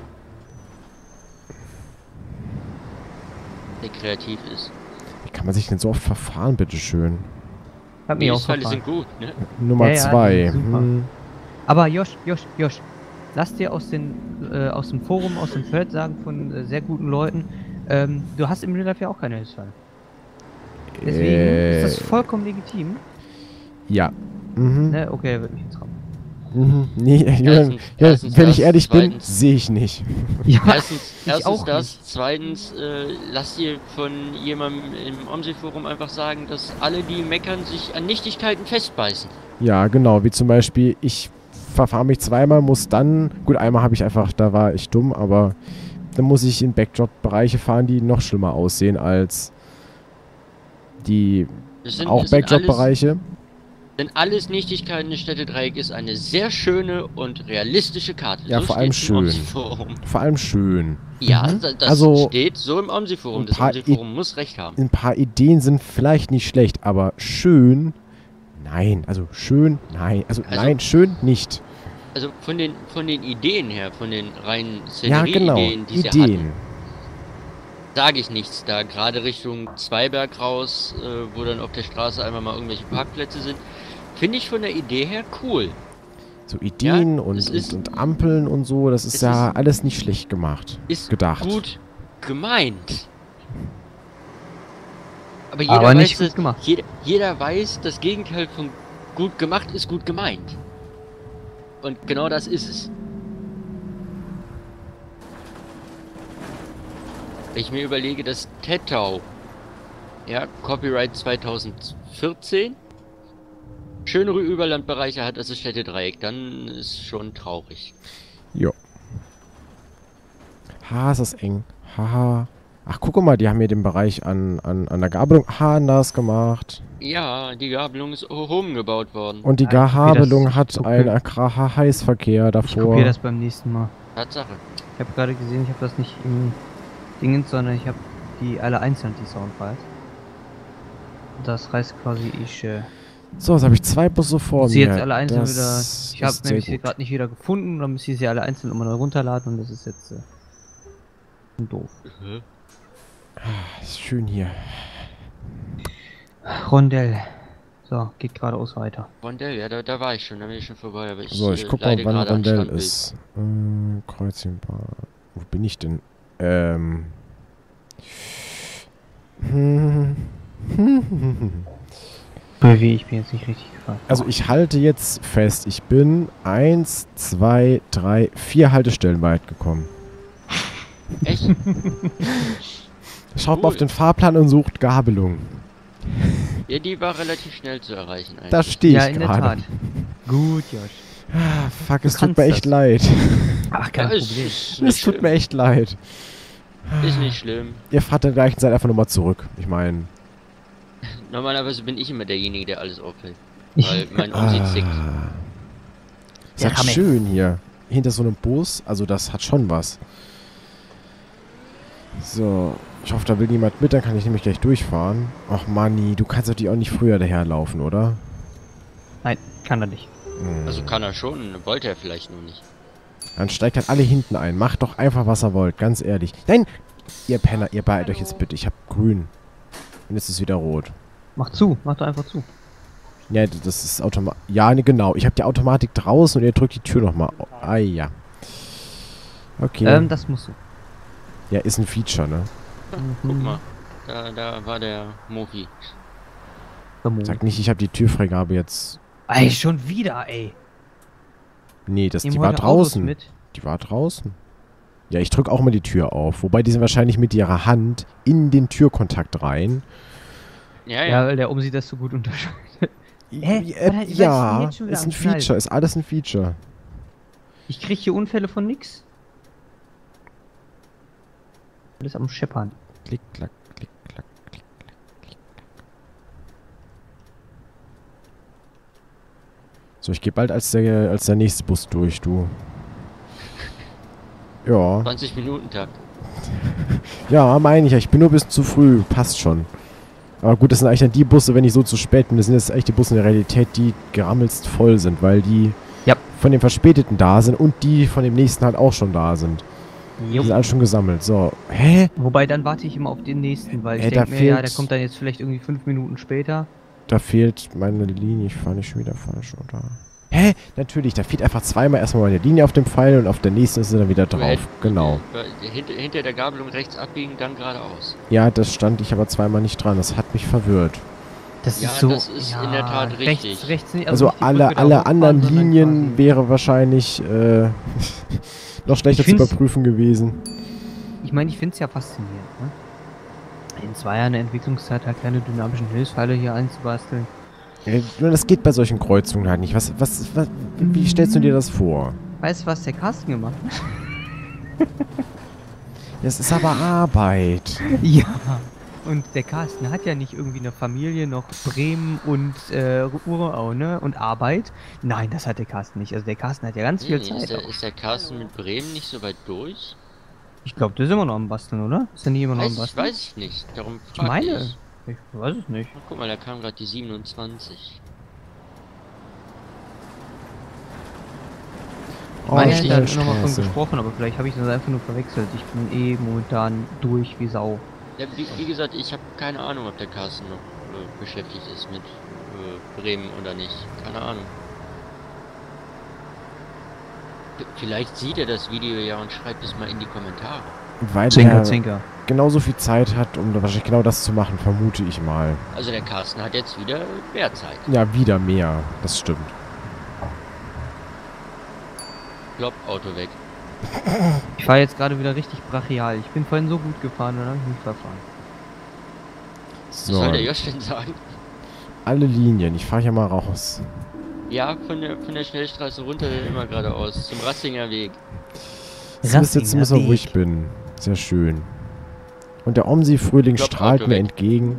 der kreativ ist. Wie kann man sich denn so oft verfahren, bitteschön? Hab mich auch Minusfälle verfahren. sind gut, ne? Nummer Ja, ja, 2. super. Aber Josh, lass dir aus dem Forum, aus dem Thread sagen von sehr guten Leuten, du hast im Real Life ja auch keine Hilfsfall. Deswegen ist das vollkommen legitim. Ja. Mhm. Ne? Okay, er wird mich jetzt rammen. Mhm. Nee, Julian, erstens wenn ich das, ehrlich bin, zweitens- sehe ich nicht. Ja, Erstens auch das, zweitens, lass dir von jemandem im OMSI-Forum einfach sagen, dass alle, die meckern, sich an Nichtigkeiten festbeißen. Ja, genau, wie zum Beispiel, ich verfahre mich zweimal, muss dann, gut, einmal habe ich einfach, da war ich dumm, aber dann muss ich in Backdrop-Bereiche fahren, die noch schlimmer aussehen als die Das sind, auch das sind Backdrop-Bereiche. alles Nichtigkeiten des Städtedreieck ist eine sehr schöne und realistische Karte. Ja, vor allem steht's im schön. OMSI-Forum. Vor allem schön. Ja, Mhm. das Also, steht so im OMSI-Forum. ein Das paar OMSI-Forum muss recht haben. Ein paar Ideen sind vielleicht nicht schlecht, aber schön, nein. Also schön, nein. Also nein, schön nicht. Also von den Ideen her, von den reinen Ja, genau, Szenerie-Ideen, die sie Ideen. hatten, sage ich nichts. Da gerade Richtung Zweiberg raus, wo dann auf der Straße einmal mal irgendwelche Parkplätze sind, finde ich von der Idee her cool. So Ideen Ja, es ist- und Ampeln und so, das ist es ja ist- alles nicht schlecht gemacht. Ist Gedacht. gut gemeint. Aber Aber nicht weiß, gut dass- gemacht. Jeder weiß, das Gegenteil von gut gemacht ist gut gemeint. Und genau das ist es. Wenn ich mir überlege, dass Tettau, ja, Copyright 2014, schönere Überlandbereiche hat als das Städtedreieck, dann ist schon traurig. Jo. Ha, ist das eng. Haha. Ach, guck mal, die haben hier den Bereich an der Gabelung anders gemacht. Ja, die Gabelung ist umgebaut worden. Und die Ja, ich kopier Gabelung das- hat ich kopier- einen Heißverkehr Ich davor. kopiere das beim nächsten Mal. Tatsache. Ich habe gerade gesehen, ich habe das nicht im Dingens, sondern ich habe die alle einzeln, die Soundfiles. Das heißt quasi, ich So, jetzt habe ich 2 Busse vor sie mir. jetzt alle einzeln Das wieder. Ich habe ist sehr nämlich sie gut. gerade nicht wieder gefunden, dann muss ich sie alle einzeln immer neu runterladen und das ist jetzt doof. Ist schön hier. Rondell. So, geht geradeaus weiter. Rondell, ja, da war ich schon, da bin ich schon vorbei, aber ich, So, ich guck mal, leide wann gerade an Rondell Standbild. ist. Kreuzchenbahn. Wo bin ich denn? Wie, ich bin jetzt nicht richtig gefahren. Also ich halte jetzt fest, ich bin 1, 2, 3, 4 Haltestellen weit gekommen. Echt? Schaut mal auf Cool. den Fahrplan und sucht Gabelung. Ja, die war relativ schnell zu erreichen eigentlich. Da stehe Ja, ich in der gerade. Tat. Gut, Josh. Ah, fuck, es Du tut mir kannst echt das. leid. Ach, Ja, kein ist, Problem. ist Es nicht tut mir schlimm. echt leid. Ist nicht schlimm. Ihr fahrt der gleichen Zeit einfach nochmal zurück. Ich meine. Normalerweise bin ich immer derjenige, der alles aufhält. Weil mein Umsitz zickt. Ist Ja, halt kann man- schön hier. Hinter so einem Bus. Also das hat schon was. So. Ich hoffe, da will niemand mit, dann kann ich nämlich gleich durchfahren. Ach Manni, du kannst doch die auch nicht früher daherlaufen, oder? Nein, kann er nicht. Hm. Also kann er schon, wollte er vielleicht nur nicht. Dann steigt halt alle hinten ein. Macht doch einfach, was ihr wollt. Ganz ehrlich. Nein! Ihr Penner, ihr beeilt euch jetzt bitte. Ich hab grün. Und jetzt ist wieder rot. Mach zu, mach doch einfach zu. Ja, das ist automatisch. Ja, ne, genau. Ich hab die Automatik draußen und ihr drückt die Tür nochmal. Ah, ja. Okay. Das musst du. Ja, ist ein Feature, ne? Guck mal, da war der Mofi. Sag nicht, ich habe die Türfreigabe jetzt. Ey, schon wieder, ey. Nee, die Nehmen war heute Autos draußen. mit. Die war draußen. Ja, ich drück auch mal die Tür auf. Wobei die sind wahrscheinlich mit ihrer Hand in den Türkontakt rein. Ja, Ja, ja. weil der Umsi das so gut unterscheidet. Hä? Äh, Was ist denn ja, jetzt schon wieder ist am ein Feature. Ist alles ein Feature. Ich krieg hier Unfälle von nix. Alles am Scheppern. Klick, klack, klick, klack, klick, klack, klick, klack. So, ich gehe bald als der nächste Bus durch, du. Ja. 20 Minuten Tag. Ja, meine ich ja. Ich bin nur ein bisschen zu früh. Passt schon. Aber gut, das sind eigentlich dann die Busse, wenn ich so zu spät bin. Das sind jetzt echt die Busse in der Realität, die gerammelst voll sind, weil die Ja. von dem Verspäteten da sind und die von dem nächsten halt auch schon da sind. Die sind alle schon gesammelt. So. Hä? Wobei, dann warte ich immer auf den nächsten, weil ich Ey, da denke mir, ja, fehlt- der kommt dann jetzt vielleicht irgendwie 5 Minuten später. Da fehlt meine Linie. Ich fahre nicht schon wieder falsch, oder? Hä? Natürlich, da fehlt einfach zweimal erstmal meine Linie auf dem Pfeil und auf der nächsten ist sie dann wieder drauf. Genau. Hinter der Gabelung rechts abbiegen, dann geradeaus. Ja, das stand ich aber zweimal nicht dran. Das hat mich verwirrt. Das Ja, ist so. das ist in der Tat Rechts, richtig. rechts nicht, Also nicht die alle Brücke da anderen hochfahren, sondern Linien quasi- wäre wahrscheinlich noch schlechter Ich zu find's- überprüfen gewesen. Ich meine, ich finde es ja faszinierend, ne? In 2 Jahren der Entwicklungszeit halt keine dynamischen Hilfspfeile hier einzubasteln. Nur das geht bei solchen Kreuzungen halt nicht. Wie stellst du dir das vor? Weißt du, was der Carsten gemacht hat? Das ist aber Arbeit. Ja. Und der Carsten hat ja nicht irgendwie eine Familie, noch Bremen und Urau, ne? Und Arbeit. Nein, das hat der Carsten nicht. Also der Carsten hat ja ganz viel Zeit. auch. Ist der Carsten mit Bremen nicht so weit durch? Ich glaube, der ist immer noch am Basteln, oder? Ist er nicht immer noch am Basteln? Weiß ich nicht. Darum Ich frag meine. ich. Ich weiß es nicht. Guck mal, da kam gerade die 27. Oh, Meine hätte halt nochmal von Schnellstraße. gesprochen, aber vielleicht habe ich das einfach nur verwechselt. Ich bin eh momentan durch wie Sau. Ja, wie gesagt, ich habe keine Ahnung, ob der Carsten noch beschäftigt ist mit Bremen oder nicht. Keine Ahnung. Vielleicht sieht er das Video ja und schreibt es mal in die Kommentare. Weil Zinker, er Zinker. genauso viel Zeit hat, um wahrscheinlich genau das zu machen, vermute ich mal. Also der Carsten hat jetzt wieder mehr Zeit. Ja, wieder mehr. Das stimmt. Klopp, Auto weg. Ich fahre jetzt gerade wieder richtig brachial. Ich bin vorhin so gut gefahren, dann habe ich mich verfahren. Was So, soll der Josh denn sagen? alle Linien. Ich fahre hier mal raus. Ja, von der Schnellstraße runter immer geradeaus. Zum Rassinger Weg. Jetzt wisst ihr jetzt, Rassinger wo ich Weg. bin. Sehr schön. Und der Omsi-Frühling Ich glaub, strahlt Auto mir weg. entgegen.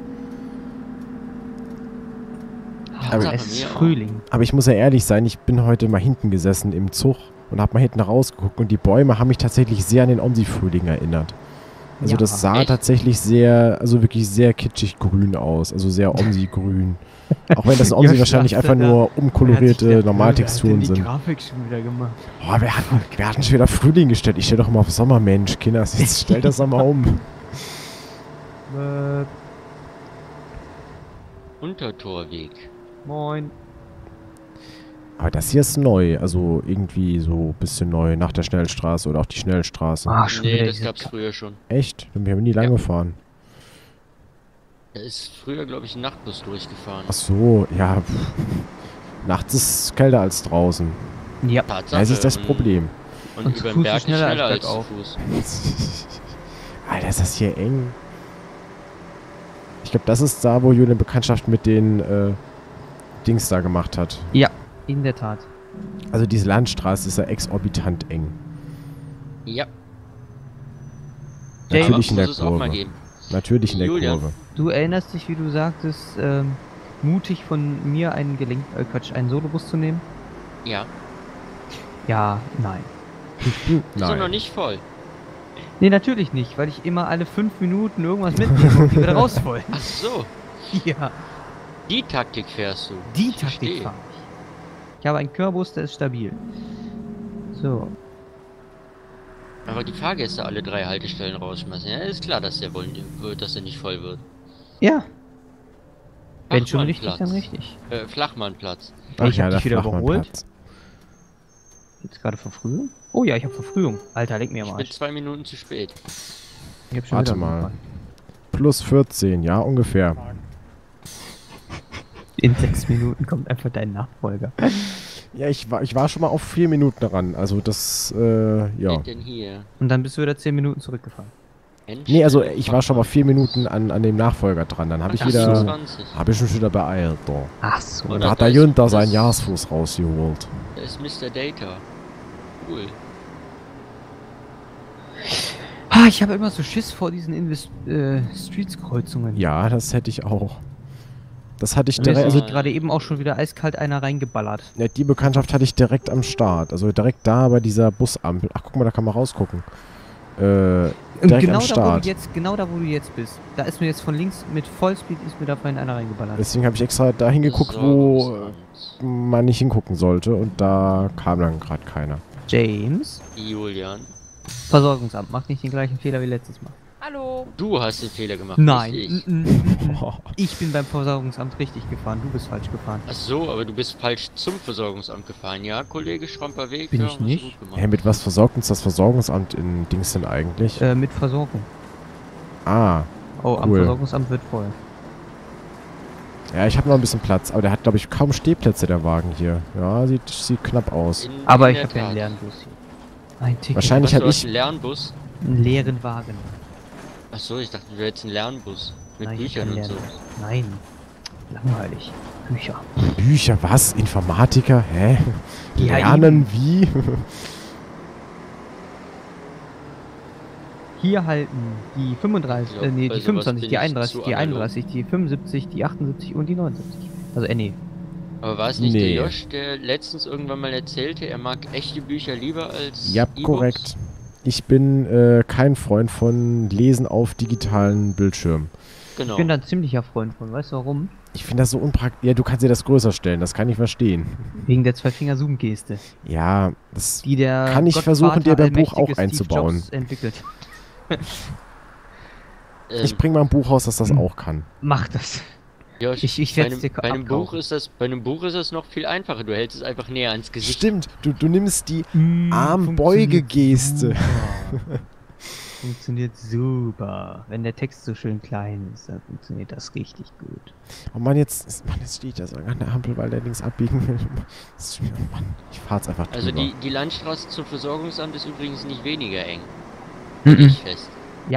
Tatsache, Es ist mir auch. Frühling. Aber ich muss ja ehrlich sein, ich bin heute mal hinten gesessen im Zug und habe mal hinten rausgeguckt und die Bäume haben mich tatsächlich sehr an den Omsi-Frühling erinnert. Also Ja, das sah echt? tatsächlich sehr, also wirklich sehr kitschig grün aus. Also sehr Omsi-grün. Auch wenn das Omsi Josh wahrscheinlich dachte, einfach nur umkolorierte Normaltexturen die sind. Grafik schon wieder gemacht. Oh, wer hat denn schon wieder Frühling gestellt? Ich stelle doch mal auf Sommer, Mensch. Kinders, jetzt stell das doch mal um. Untertorweg. Moin. Aber das hier ist neu. Also irgendwie so ein bisschen neu nach der Schnellstraße oder auch die Schnellstraße. Ah, schon Nee, wieder das diese gab's früher schon. Echt? Dann bin ich nie lang Ja. gefahren. Da ist früher, glaube ich, ein Nachtbus durchgefahren. Ach so, ja. Nachts ist es kälter als draußen. Ja. Tatsache. Das ist das und- Problem. Und, Und zu über den Fuß Berg ist schneller als als zu bergauf. Fuß. Alter, ist das hier eng. Ich glaube, das ist da, wo Julian Bekanntschaft mit den Dings da gemacht hat. Ja, in der Tat. Also diese Landstraße ist ja exorbitant eng. Ja, Natürlich in aber der muss es auch mal Kurve. geben. Natürlich in der Julian. Kurve. Du erinnerst dich, wie du sagtest, mutig von mir einen einen Solobus zu nehmen? Ja, Ja, nein. ist doch noch Nein. nicht voll. Nee, natürlich nicht, weil ich immer alle 5 Minuten irgendwas mitnehme und die wieder raus wollen. Ach so, Ja, die Taktik fährst du. die Ich Taktik verstehe. fahre ich. Ich habe einen Körbus, der ist stabil. So. Aber die Fahrgäste alle 3 Haltestellen rausschmeißen. Ja, ist klar, dass der nicht voll wird. Ja. Wenn schon richtig, Flachmannplatz. dann richtig. Flachmannplatz. Ach Ich hab der dich wieder überholt. Flachmannplatz. Jetzt gerade Verfrühung? Oh ja, ich habe Verfrühung. Alter, leg mir Ich am bin Arsch. 2 Minuten zu spät. Ich hab schon Warte wieder mal. angefangen. Plus 14, ja, ungefähr. In 6 Minuten kommt einfach dein Nachfolger. Ja, ich war schon mal auf 4 Minuten dran. Also das, ja. Geht denn hier? Und dann bist du wieder 10 Minuten zurückgefahren. Nee, also ich war schon mal 4 Minuten an dem Nachfolger dran. Dann habe ich wieder, 28. habe ich mich wieder beeilt. Da. Ach so. Oder Da hat da der ist- Günther das- seinen Jahresfuß rausgeholt. Da ist Mr. Data. Cool. Ah, ich habe immer so Schiss vor diesen Streets-Kreuzungen. Ja, das hätte ich auch. Das hatte ich Mir ist direkt, also also- gerade eben auch schon wieder eiskalt einer reingeballert. ja, die Bekanntschaft hatte ich direkt am Start. Also direkt da bei dieser Busampel. Ach, guck mal, da kann man rausgucken. Und Direkt genau am da, Start. genau da, wo du jetzt bist. Da ist mir jetzt von links mit Vollspeed ist mir da vorhin einer reingeballert. Deswegen habe ich extra da hingeguckt, wo Besorgungsamt. man nicht hingucken sollte. Und da kam dann gerade keiner. James, Julian. Versorgungsamt, macht nicht den gleichen Fehler wie letztes Mal. Hallo. Du hast den Fehler gemacht. Nein, nicht ich. Ich bin beim Versorgungsamt richtig gefahren, du bist falsch gefahren. Ach so, aber du bist falsch zum Versorgungsamt gefahren. Ja, Kollege Schromper-Weg. Bin ja, ich hast du nicht. gut gemacht. Hä, mit was versorgt uns das Versorgungsamt in Dings denn eigentlich? Mit Versorgung. Ah, Oh, am Cool. Versorgungsamt wird voll. ja, ich habe noch ein bisschen Platz. Aber der hat, glaube ich, kaum Stehplätze, der Wagen hier. Ja, sieht knapp aus. In Aber ich der habe ja einen Tat. leeren Bus hier. Ein Ticket. Wahrscheinlich Was, hab du hast ich- einen Lernbus? Einen leeren Wagen. Ach so, ich dachte, du hättest einen Lernbus. Mit Nein, ich hab Büchern keinen und so. leeren Bus. Nein. Langweilig. Bücher. Bücher, was? Informatiker? Hä? Ja, Lernen wie? Hier halten die 35, Ja, nee, bei die sowas 25, bin die ich 31, zu die analog. 31, die 75, die 78 und die 79. Also, nee. Aber war es nicht Nee. der Josh, der letztens irgendwann mal erzählte, er mag echte Bücher lieber als Ja, E-Books? korrekt. Ich bin kein Freund von Lesen auf digitalen Bildschirmen. Genau. Ich bin da ein ziemlicher Freund von. Weißt du warum? Ich finde das so unpraktisch. Ja, du kannst dir das größer stellen, das kann ich verstehen. Wegen der Zwei-Finger-Zoom-Geste, Ja, das die der kann ich versuchen, dir beim Buch auch allmächtige Steve einzubauen. Jobs entwickelt. Ich bring mal ein Buch raus, das das auch kann. Mach das. Josh, Ich bei werd's dir einem Buch abkaufen. bei einem Buch ist das noch viel einfacher. Du hältst es einfach näher ans Gesicht. Stimmt, du nimmst die Funktioniert Armbeugegeste. super. Funktioniert super. Wenn der Text so schön klein ist, dann funktioniert das richtig gut. Oh Mann, jetzt steht da so an der Ampel, weil der links abbiegen will. Mann, ich fahr's einfach drüber. Also die Landstraße zum Versorgungsamt ist übrigens nicht weniger eng. Mhm. Nicht fest. Ja.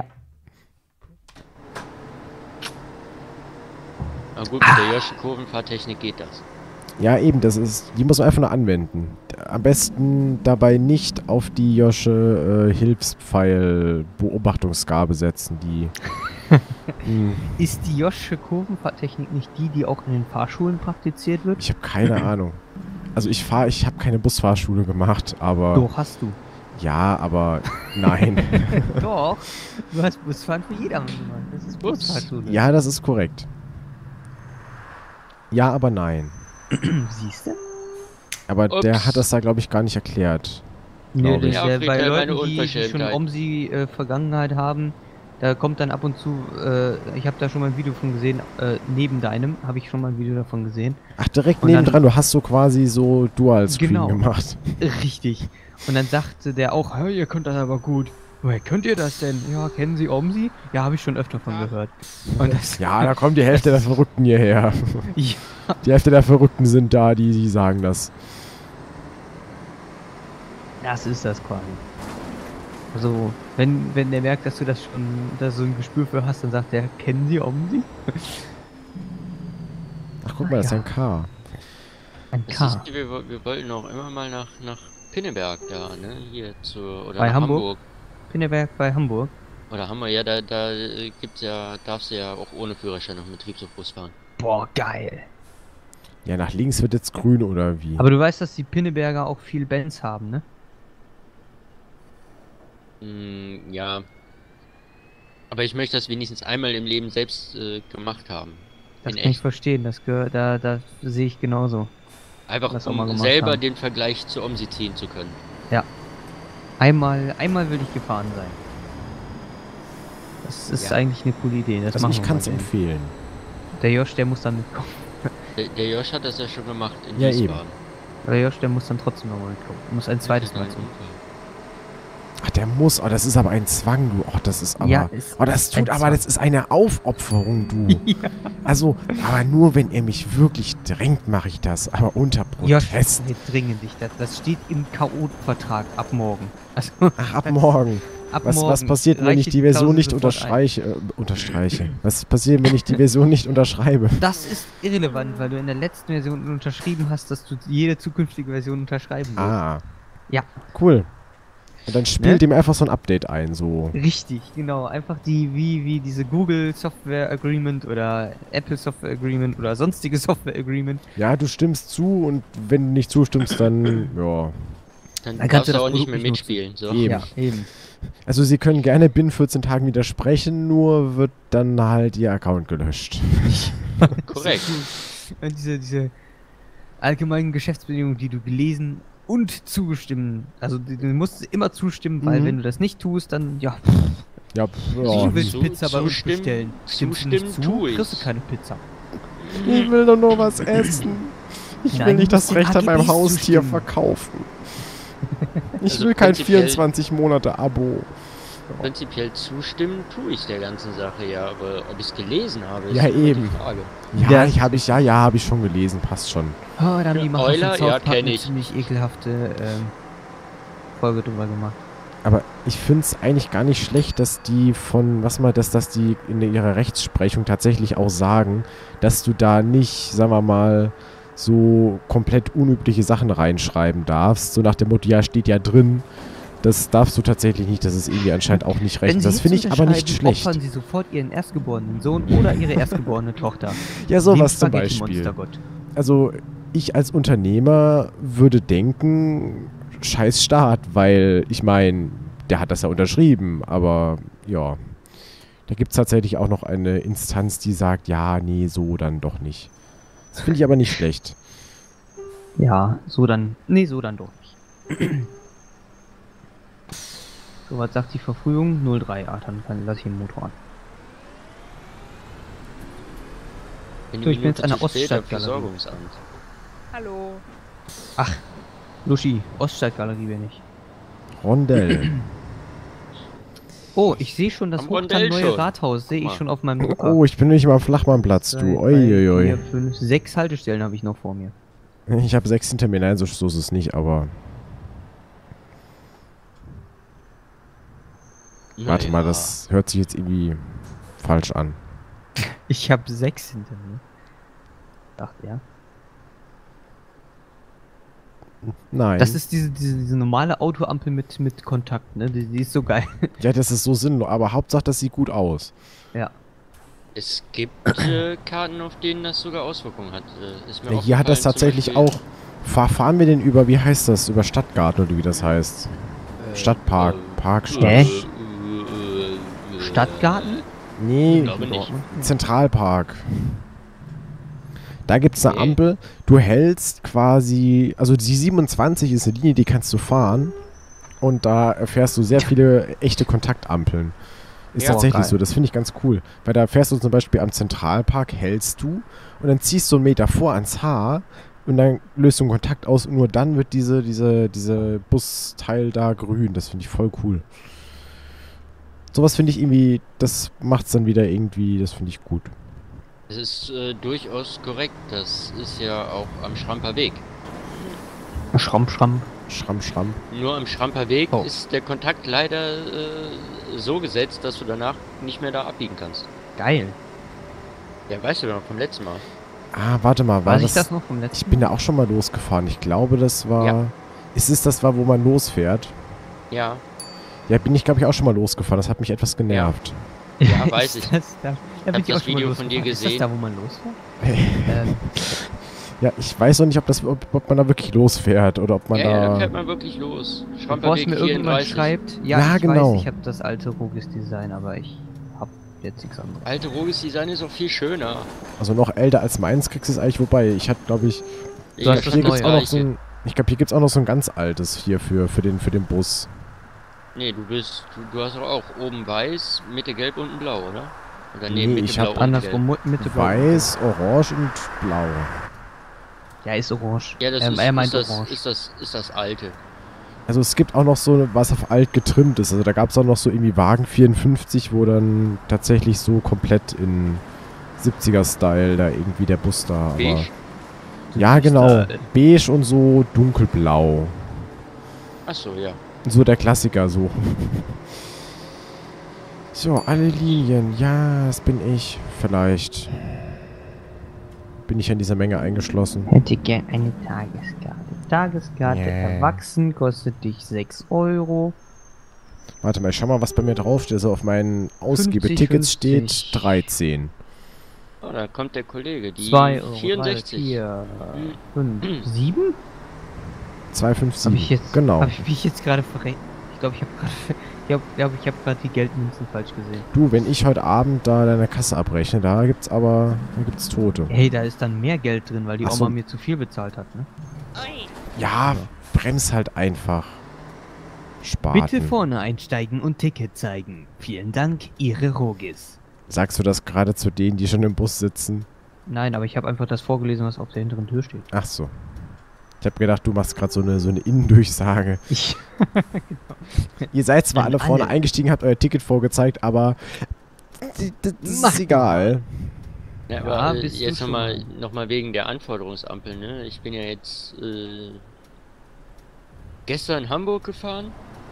Na gut, mit der Josche Kurvenfahrtechnik geht das. Ja, eben, die muss man einfach nur anwenden. Am besten dabei nicht auf die Josche Hilfspfeil-Beobachtungsgabe setzen, die... Ist die Josche Kurvenfahrtechnik nicht die, die auch in den Fahrschulen praktiziert wird? Ich habe keine Ahnung. Also ich habe keine Busfahrschule gemacht, aber... Doch, hast du. Ja, aber nein. Doch. Du hast Busfahren für jedermann gemacht. Das ist Busfahrschule. Ja, das ist korrekt. Ja, aber nein. Siehst du? Aber Ups. der hat das da, glaube ich, gar nicht erklärt. Nö, Glaub ich. Ja, bei kriegt er meine Leuten, die schon Unverschämtheit. OMSI-Vergangenheit haben, da kommt dann ab und zu, ich habe da schon mal ein Video von gesehen, neben deinem habe ich schon mal ein Video davon gesehen. Ach, direkt Und dann- nebendran, du hast so quasi so Dual-Screen Genau. gemacht. Richtig. Und dann sagte der auch, "Hä, ihr könnt das aber gut. Woher könnt ihr das denn? Ja, kennen Sie OMSI? Ja, habe ich schon öfter von gehört. Und das, Ja, da kommt die Hälfte der Verrückten hierher. ja, Die Hälfte der Verrückten sind da, die sagen das. das ist das quasi. Also, wenn der merkt, dass du das schon, da so ein Gespür für hast, dann sagt der, kennen Sie OMSI? Ach, guck mal, das ist Ja. ein K. Ein Das K. ist, wir wollten auch immer mal nach Pinneberg da, ne? Hier oder Bei nach Hamburg? Pinneberg bei Hamburg. Oder Hamburg, ja, da gibt's ja, darfst du ja auch ohne Führerschein noch mit Betriebsbus fahren. Boah, geil. Ja, nach links wird jetzt grün oder wie? Aber du weißt, dass die Pinneberger auch viel Bands haben, ne? Ja. Aber ich möchte das wenigstens einmal im Leben selbst gemacht haben. Das In kann ich echt. verstehen, das gehört, da sehe ich genauso. Einfach das auch mal um gemacht selber haben. den Vergleich zu OMSI ziehen zu können. Einmal will ich gefahren sein. Das ist Ja. eigentlich eine coole Idee. Das Also machen ich wir kann es mal. empfehlen. Der Josh, der muss dann mitkommen. Der Josh hat das ja schon gemacht in Ja, Wiesbaden. Aber der Josh, der muss dann trotzdem nochmal mitkommen. Muss ein zweites Mal zu. Ach, der muss. Oh, das ist aber ein Zwang, du. Oh, das ist aber... Ja, ist oh, das tut ein aber... Zwang. Das ist eine Aufopferung, du. Ja. Also, aber nur, wenn er mich wirklich drängt, mache ich das. Aber unter Josh, Protest. wir dringen dich. Das steht im K.O.-Vertrag ab morgen. Also, Ach, ab morgen. ab Was morgen. passiert, wenn reicht ich die Version Klausel nicht sofort unterstreiche? Was passiert, wenn ich die Version nicht unterschreibe? Das ist irrelevant, weil du in der letzten Version unterschrieben hast, dass du jede zukünftige Version unterschreiben willst. Ah. Ja. Cool. Und dann spielt Ne? ihm einfach so ein Update ein, so. Richtig, genau. Einfach die, wie diese Google Software Agreement oder Apple Software Agreement oder sonstige Software Agreement. Ja, du stimmst zu und wenn du nicht zustimmst, dann, ja. Dann Dann kannst darfst du du das auch nicht Produkt mehr nicht mitspielen. So. Eben. Ja, eben. Also sie können gerne binnen 14 Tagen widersprechen, nur wird dann halt ihr Account gelöscht. Korrekt. Und diese allgemeinen Geschäftsbedingungen, die du gelesen und zugestimmen, also du musst immer zustimmen, weil Mhm. wenn du das nicht tust, dann, ja, Ja, du willst Zu- Pizza bei uns zustimmen- bestellen. Stimmst du nicht zustimmen zu, tu ich. kriegst du keine Pizza. Ich will doch nur was essen. Ich Nein, will du nicht das musst den Recht an meinem AGBs Haustier zustimmen. verkaufen. Ich Also will kein prinzipiell- 24 Monate Abo. Prinzipiell zustimmen tue ich der ganzen Sache, ja, aber ob ich es gelesen habe, Ja, immer eben. die Frage. Ja, Ja. habe ich schon gelesen, passt schon. Oh, da haben die Ja, Macher Euler, von South ja, Park kenn eine ich. ziemlich ekelhafte Folge drüber gemacht. Aber ich finde es eigentlich gar nicht schlecht, dass die dass die in ihrer Rechtsprechung tatsächlich auch sagen, dass du da nicht, sagen wir mal, so komplett unübliche Sachen reinschreiben darfst. So nach dem Motto, ja, steht ja drin. Das darfst du tatsächlich nicht, das ist irgendwie anscheinend auch nicht recht. Das finde ich aber nicht schlecht. Opfern sie sofort ihren erstgeborenen Sohn oder ihre erstgeborene Tochter. Ja, sowas Dem zum Beispiel. Spaghetti-Monstergott. Also ich als Unternehmer würde denken, scheiß Staat, weil ich meine, der hat das ja unterschrieben, aber ja, Da gibt es tatsächlich auch noch eine Instanz, die sagt, ja, nee, so dann doch nicht. Das finde ich aber nicht schlecht. Ja, so dann. Nee, so dann doch nicht. So, was sagt die Verfrühung? 03. Ah, dann lasse ich den Motor an. Eine So, ich bin jetzt Minute an der zu spät am Oststadtgalerie. Versorgungsamt. Hallo. Luschi, Oststadtgalerie bin ich. Rondell. Oh, ich sehe schon das Am Rondell neue schon. Rathaus, sehe Guck ich mal. schon auf meinem Drucker. Oh, ich bin nicht mal am Flachmannplatz, du. 4, Uiuiui. 5, 6 Haltestellen habe ich noch vor mir. Ich habe 6 hinter mir. Nein, so ist es nicht, aber... Warte mal, das hört sich jetzt irgendwie falsch an. Ich habe 6 hinter mir. Dachte ja. Nein. Das ist diese normale Autoampel mit Kontakt, ne? Die ist so geil. Ja, das ist so sinnlos, aber Hauptsache, das sieht gut aus. Ja. Es gibt Karten, auf denen das sogar Auswirkungen hat. Ist mir Ja, hier hat das aufgefallen, tatsächlich zum Beispiel- auch... Fahren wir denn über, wie heißt das? Über Stadtgarten oder wie das heißt? Stadtpark, Parkstadt. Hä? Stadtgarten? Nee, Ich glaube nicht. Zentralpark. Da gibt es eine Nee. Ampel. Du hältst quasi, also die 27 ist eine Linie, die kannst du fahren. Und da erfährst du sehr viele echte Kontaktampeln. Ist Ja, tatsächlich geil. so, das finde ich ganz cool. Weil da fährst du zum Beispiel am Zentralpark, hältst du und dann ziehst du einen Meter vor ans Haar und dann löst du einen Kontakt aus und nur dann wird diese Busteil da grün. Das finde ich voll cool. Sowas finde ich irgendwie, das macht's dann wieder irgendwie, das finde ich gut. Es ist durchaus korrekt. Das ist ja auch am Schramper Weg. Schramm. Schramm. Nur am Schramper Weg Oh. ist der Kontakt leider so gesetzt, dass du danach nicht mehr da abbiegen kannst. Geil. Ja, weißt du doch vom letzten Mal. Ah, warte mal, war Weiß das... ich das noch vom letzten Ich bin da auch schon mal losgefahren. Ich glaube, das war... Ja. Ist es das war, wo man losfährt? Ja, Ja, bin ich, glaube ich, auch schon mal losgefahren. Das hat mich etwas genervt. ja, weiß ich. Das, da bin Hab ich das auch schon mal Video von dir losgefahren. Ist das gesehen. da, wo man losfährt? Ja, ich weiß noch nicht, ob man da wirklich losfährt oder ob man Ja, da da... fährt man wirklich los. Schramper Bevor es Weg mir irgendjemand 34. schreibt, Ja, ich genau. weiß, ich habe das alte Rogis-Design, aber ich habe jetzt nichts anderes. Alte Roges Design ist auch viel schöner. Also noch älter als meins kriegst du es eigentlich, wobei ich hatte, glaube ich... Du hast hab das Hier das gibt's Neue. auch noch so ein... Ich glaube, hier gibt es auch noch so ein ganz altes hier für den Bus. Nee, du hast doch auch oben weiß, Mitte gelb, unten blau, oder? Oder Nee, Mitte ich blau, hab unten Andersrum, gelb. Mitte blau. Weiß, orange und blau. Ja, ist orange. Ja, das er meint ist orange. ist das alte. Also es gibt auch noch so, was auf alt getrimmt ist. Also da gab es auch noch so irgendwie Wagen 54, wo dann tatsächlich so komplett in 70er-Style da irgendwie der Bus da. Aber Beige? ja, genau. Beige und so dunkelblau. Achso, ja. So der Klassiker so. So, alle Linien. Ja, das bin ich. Vielleicht bin ich an dieser Menge eingeschlossen. Hätte gern eine Tageskarte. Tageskarte Yeah. erwachsen kostet dich 6 Euro. Warte mal, ich schau mal, was bei mir draufsteht. Also auf meinen 50, Ausgabetickets steht 50. 13. Oh, da kommt der Kollege. Die 2 Euro. 64. 4, Hm. 5, 7? 257. Habe ich jetzt, Genau. Hab ich mich jetzt gerade verrechnet? Ich glaube, ich habe gerade die Geldmünzen falsch gesehen. Du, wenn ich heute Abend da deine Kasse abrechne, da gibt's Tote. Hey, da ist dann mehr Geld drin, weil die Ach so. Oma mir zu viel bezahlt hat, ne? Ja, brems halt einfach. Spaten. Bitte vorne einsteigen und Ticket zeigen. Vielen Dank, Ihre Rogis. Sagst du das gerade zu denen, die schon im Bus sitzen? Nein, aber ich habe einfach das vorgelesen, was auf der hinteren Tür steht. Ach so. Ich habe gedacht, du machst gerade so eine Innendurchsage. Ich, Ihr seid zwar An alle vorne alle. eingestiegen, habt euer Ticket vorgezeigt, aber das ist Mach egal. Ja, Ja, aber bist du jetzt schon. noch mal wegen der Anforderungsampel, ne? Ich bin ja jetzt gestern in Hamburg gefahren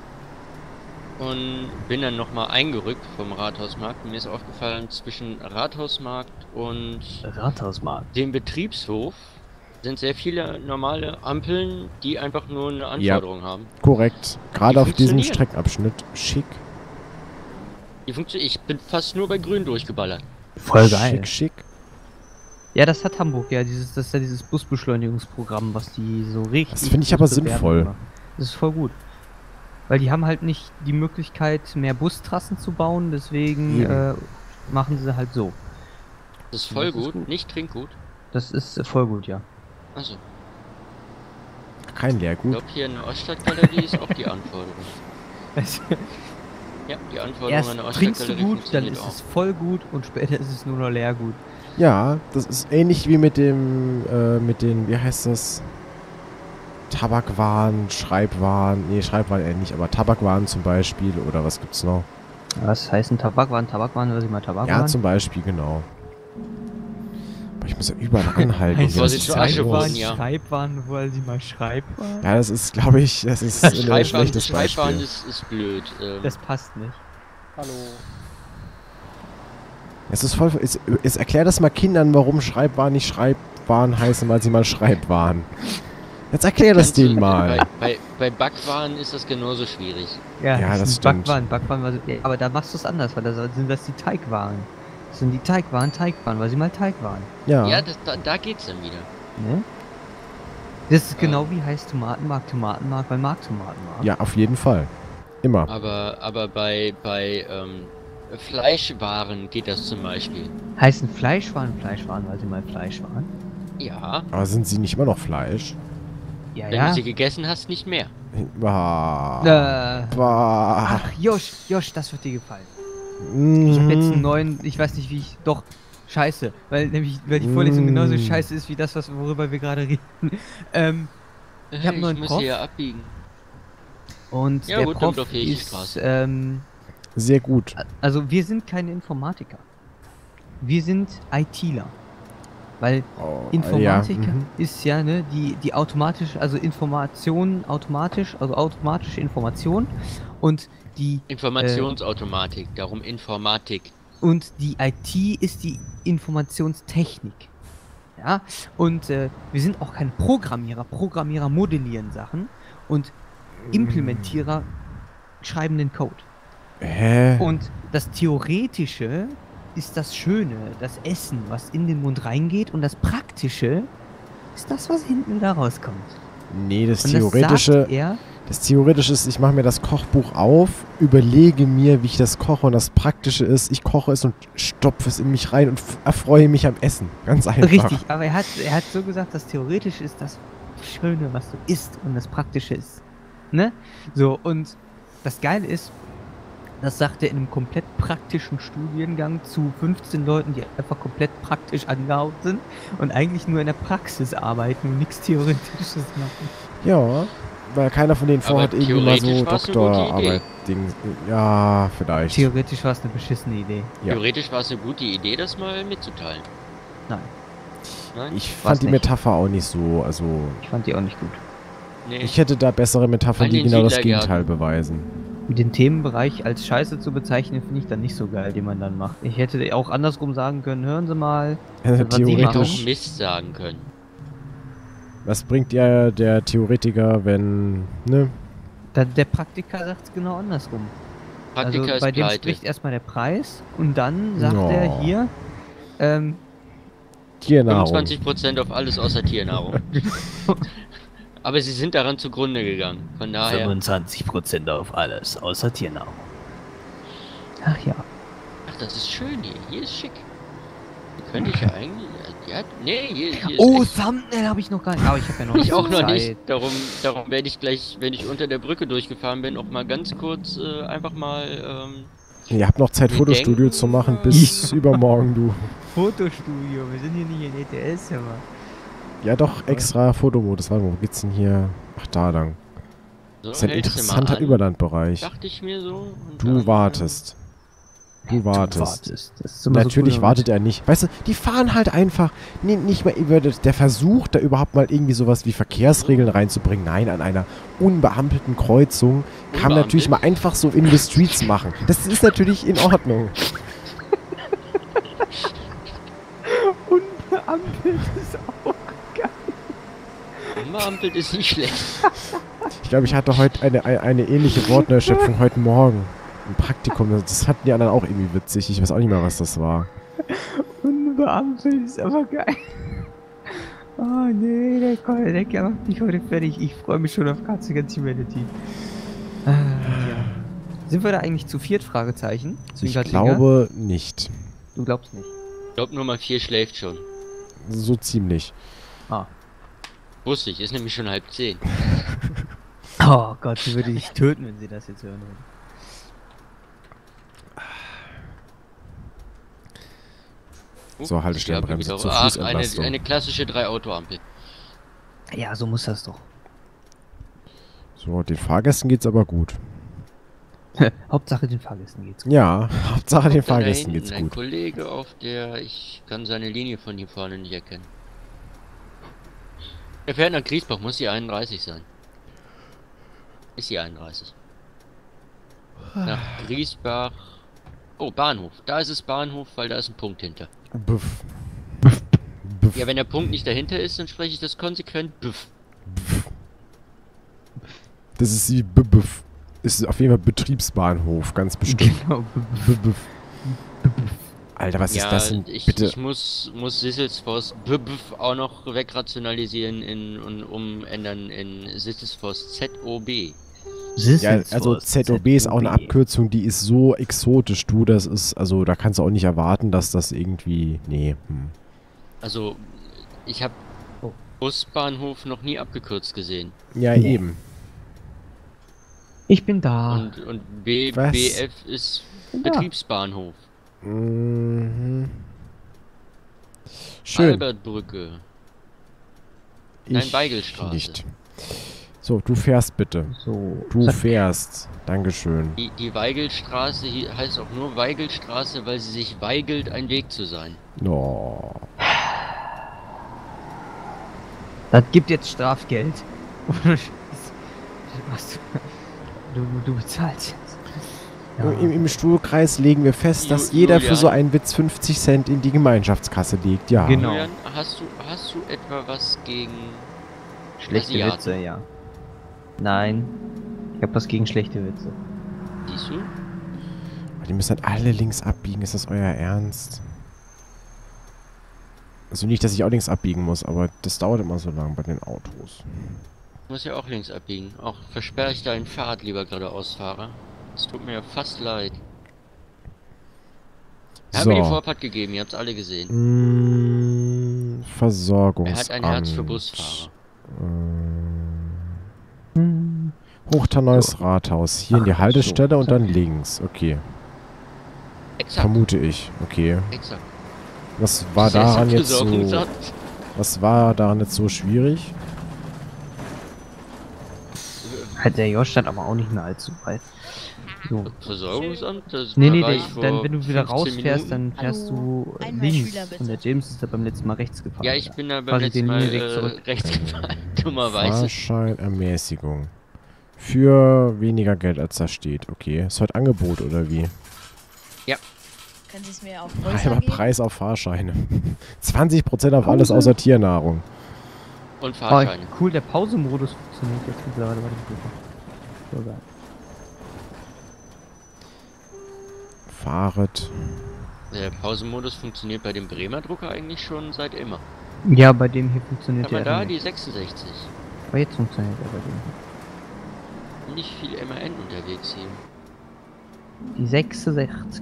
und bin dann noch mal eingerückt vom Rathausmarkt. Und mir ist aufgefallen, zwischen Rathausmarkt und Rathausmarkt. dem Betriebshof sind sehr viele normale Ampeln, die einfach nur eine Anforderung haben. Korrekt. Gerade auf diesem funktionieren. Streckenabschnitt. Schick. Ich bin fast nur bei Grün durchgeballert. Voll geil. Schick. Ja, das hat Hamburg, ja. Das ist ja dieses Busbeschleunigungsprogramm, was die so richtig. Das finde ich aber gut bewerben sinnvoll. immer. Das ist voll gut. Weil die haben halt nicht die Möglichkeit, mehr Bustrassen zu bauen, deswegen Eben. machen sie halt so. Das ist voll Das ist gut, gut. nicht Trinkgut. Das ist voll gut, ja. Also, Kein ich Leergut. glaube hier in der Oststadtgalerie ist auch die Anforderung. Ja, die Anforderung Erst an der trinkst du Oststadtgalerie gut, dann funktioniert ist auch. es voll gut und später ist es nur noch Leergut. Ja, das ist ähnlich wie mit den, wie heißt das? Tabakwaren, Schreibwaren. Nee, Schreibwaren eher nicht, aber Tabakwaren zum Beispiel. Oder was gibt's noch? Was heißt ein Tabakwaren? Tabakwaren, hör ich mal Tabakwaren. Ja, zum Beispiel, genau. Aber ich muss ja überall anhalten. Heißt hier, Was das ist ist für so Ascheboden, groß. ja. Schreibwaren, wollen Sie mal Schreibwaren? Ja, das ist, glaube ich, das ist ein schlechtes Schreibwaren Beispiel. ist blöd. Das passt nicht. Hallo. Es ist voll. Es erklär das mal Kindern, warum Schreibwaren nicht Schreibwaren heißen, weil sie mal Schreibwaren. Jetzt erklär das kannst du- denen mal. Bei Backwaren ist das genauso schwierig. Ja, Ja, das sind stimmt. Backwaren, ja, aber da machst du es anders, weil da sind das die Teigwaren. Das sind die Teigwaren, weil sie mal Teig waren. Ja. Ja, da geht's dann wieder. Ne? Das ist genau wie heißt Tomatenmark, weil Mark Tomatenmark. Ja, auf jeden Fall. Immer. Aber bei Fleischwaren geht das zum Beispiel. Heißen Fleischwaren, weil sie mal Fleisch waren. Ja, Aber sind sie nicht immer noch Fleisch? Ja, wenn ja. du sie gegessen hast, nicht mehr. Bah. Äh, Bah. ach, Josh, das wird dir gefallen. Ich habe jetzt einen Mhm. neuen, ich weiß nicht wie ich, doch, scheiße, weil die Vorlesung genauso Mm. scheiße ist wie das, worüber wir gerade reden. Ich hab einen neuen muss Prof. hier abbiegen. Und Ja, der gut, Prof dann blockiere ich die ist, Straße. Sehr gut. also wir sind keine Informatiker. Wir sind ITler. Weil Oh, Informatik ja, mhm. ist ja, ne, die automatische, also Information automatisch, also automatische Information und die Informationsautomatik, darum Informatik. und die IT ist die Informationstechnik. Ja, und wir sind auch kein Programmierer. Programmierer modellieren Sachen und Implementierer schreiben den Code. Hä? Und das Theoretische ist das Schöne, das Essen, was in den Mund reingeht, und das Praktische ist das, was hinten wieder rauskommt. Nee, das Und Theoretische. das sagt er, Das Theoretische ist, ich mache mir das Kochbuch auf, überlege mir, wie ich das koche, und das Praktische ist, ich koche es und stopfe es in mich rein und erfreue mich am Essen. Ganz einfach. richtig, aber er hat so gesagt, das Theoretische ist das Schöne, was du isst, und das Praktische ist, ne? So, und das Geile ist, das sagt er in einem komplett praktischen Studiengang zu 15 Leuten, die einfach komplett praktisch angehaucht sind und eigentlich nur in der Praxis arbeiten und nichts Theoretisches machen. Ja, weil keiner von denen Aber vorhat irgendwie mal so theoretisch war's eine gute Doktorarbeit. Ding. Ja, vielleicht. Theoretisch war es eine beschissene Idee. Ja. Theoretisch war es eine gute Idee, das mal mitzuteilen. Nein, Nein? Ich War's fand die nicht. Metapher auch nicht so, also ich fand die auch nicht gut. Nee. ich hätte da bessere Metaphern, An die den genau das Siedlergärten. Gegenteil beweisen. Den Themenbereich als Scheiße zu bezeichnen, finde ich dann nicht so geil, den man dann macht. Ich hätte auch andersrum sagen können, hören Sie mal, Also was die Hätte machen. auch theoretisch, Mist sagen können. was bringt ja der Theoretiker, wenn, ne? der Praktiker sagt es genau andersrum. Praktika Also ist bei dem pleite. spricht erstmal der Preis und dann sagt Oh. er hier, Tiernahrung. 25% auf alles außer Tiernahrung. Aber sie sind daran zugrunde gegangen. Von daher. 25% auf alles, außer Tiernahrung. Ach ja. Ach, das ist schön hier. Hier ist schick. Hier könnte ich ja eigentlich. Ja, nee, hier ist Oh, echt, Thumbnail habe ich noch gar nicht. Aber ich habe ja noch ich auch noch Zeit. nicht. Darum werde ich gleich, wenn ich unter der Brücke durchgefahren bin, auch mal ganz kurz einfach mal. Ihr habt noch Zeit, Wir Fotostudio denken, zu machen bis übermorgen, du. Fotostudio, wir sind hier nicht in ETS, aber. Ja, doch, extra Fotomodus. Warte mal, wo geht's denn hier? Ach, da lang. So, Das ist ein hältst du mal interessanter an, Überlandbereich. Dachte ich mir so. Und Du dann, wartest. Du wartest. Das ist immer so Natürlich cool, wartet er nicht. Weißt du, die fahren halt einfach nicht mal über der Versuch, da überhaupt mal irgendwie sowas wie Verkehrsregeln reinzubringen. Nein, an einer unbeampelten Kreuzung kann man natürlich mal einfach so in the streets machen. Das ist natürlich in Ordnung. Unbeampelt ist auch geil. Unbeampelt ist nicht schlecht. Ich glaube, ich hatte heute eine ähnliche Wortneuschöpfung heute Morgen. Im Praktikum. Das hatten die anderen auch irgendwie witzig. Ich weiß auch nicht mehr, was das war. Unbeampelt ist aber geil. Oh nee, der macht mich heute fertig. Ich freue mich schon auf Katze ganz Humanity. Ja. Sind wir da eigentlich zu viert? Fragezeichen. Ich Zwinker-Zwinker? glaube nicht. Du glaubst nicht. Ich glaube, Nummer 4 schläft schon. So ziemlich. Ah. Wusste ich, ist nämlich schon 9:30. Oh Gott, sie würde dich töten, wenn sie das jetzt hören würde. So, Haltestellenbremse wieder. zur Ach, Fußentlastung. eine klassische 3-Auto-Ampel. Ja, so muss das doch. So, den Fahrgästen geht's aber gut. Hauptsache den Fahrgästen geht's gut. Ja, Hauptsache den Da Fahrgästen hinten geht's ein gut. Kollege auf der... Ich kann seine Linie von hier vorne nicht erkennen. Er fährt nach Griesbach, muss die 31 sein. Ist die 31. Nach Griesbach... Oh, Bahnhof. Da ist es Bahnhof, weil da ist ein Punkt hinter. Buff. Ja, wenn der Punkt nicht dahinter ist, dann spreche ich das konsequent Büff. Das ist die Buff. Ist auf jeden Fall Betriebsbahnhof, ganz bestimmt. Genau. Buff. Alter, was ist das denn? Bitte. Ich muss Sisselsforst Büff auch noch wegrationalisieren und umändern in Sisselsforst ZOB. Ja, also ZOB ist auch eine Abkürzung, die ist so exotisch, du, das ist, also da kannst du auch nicht erwarten, dass das irgendwie, nee. Also, ich habe Busbahnhof noch nie abgekürzt gesehen. Ja, eben. Ich bin da. Und Was? BF ist Ja. Betriebsbahnhof. Mhm. Schön. Albertbrücke. Nein, Ich Weigelstraße. nicht. So, du fährst bitte. So. Du fährst. Dankeschön. Die Weigelstraße hier heißt auch nur Weigelstraße, weil sie sich weigelt, ein Weg zu sein. Oh. Das gibt jetzt Strafgeld. Was du bezahlst jetzt. Ja. Im Stuhlkreis legen wir fest, dass jeder für so einen Witz 50 Cent in die Gemeinschaftskasse legt. Ja. Genau. Julian, hast du etwa was gegen Schlechte Asiaten? Witze, ja. Nein. Ich hab was gegen schlechte Witze. Siehst du? Die müssen halt alle links abbiegen. Ist das euer Ernst? Also nicht, dass ich auch links abbiegen muss, aber das dauert immer so lang bei den Autos. Ich muss ja auch links abbiegen. Auch versperre ich dein Fahrrad lieber geradeaus fahre. Es tut mir fast leid. Er hat mir die So. Vorfahrt gegeben, ihr habt es alle gesehen. Versorgungsamt. Er hat ein Herz für Busfahrer. Hochterneues Rathaus. Hier in die Ach, Haltestelle so. und dann links. Okay. Exakt, Vermute ich. Okay. exakt. Was war daran jetzt so... Versorgungsamt. Was war daran jetzt so schwierig? Halt der Josh stand aber auch nicht mehr allzu weit. So. Versorgungsamt? Das Nee, war nee, ich dann vor wenn du wieder 15 rausfährst, Minuten. dann fährst Hallo, du einmal links. Schüler, bitte. Und der James ist da beim letzten Mal rechts gefahren. Ja, ich bin da beim Quasi letzten den Mal Linienweg zurück. rechts gefahren, dummerweise. Fahrscheinermäßigung. Für weniger Geld, als da steht. Okay. Ist heute Angebot, oder wie? Können Sie es mir auf größer Halber geben? Preis auf Fahrscheine. 20% auf alles außer Tiernahrung. Und Oh, Fahrscheine. cool, der Pausemodus funktioniert jetzt mittlerweile. Warte, so geil. Fahret. Der Pausenmodus funktioniert bei dem Bremer Drucker eigentlich schon seit immer. Ja, bei dem hier funktioniert Aber ja da immer die nicht. 66. Aber jetzt funktioniert er bei dem hier. Nicht viel MAN unterwegs hier. Die 66.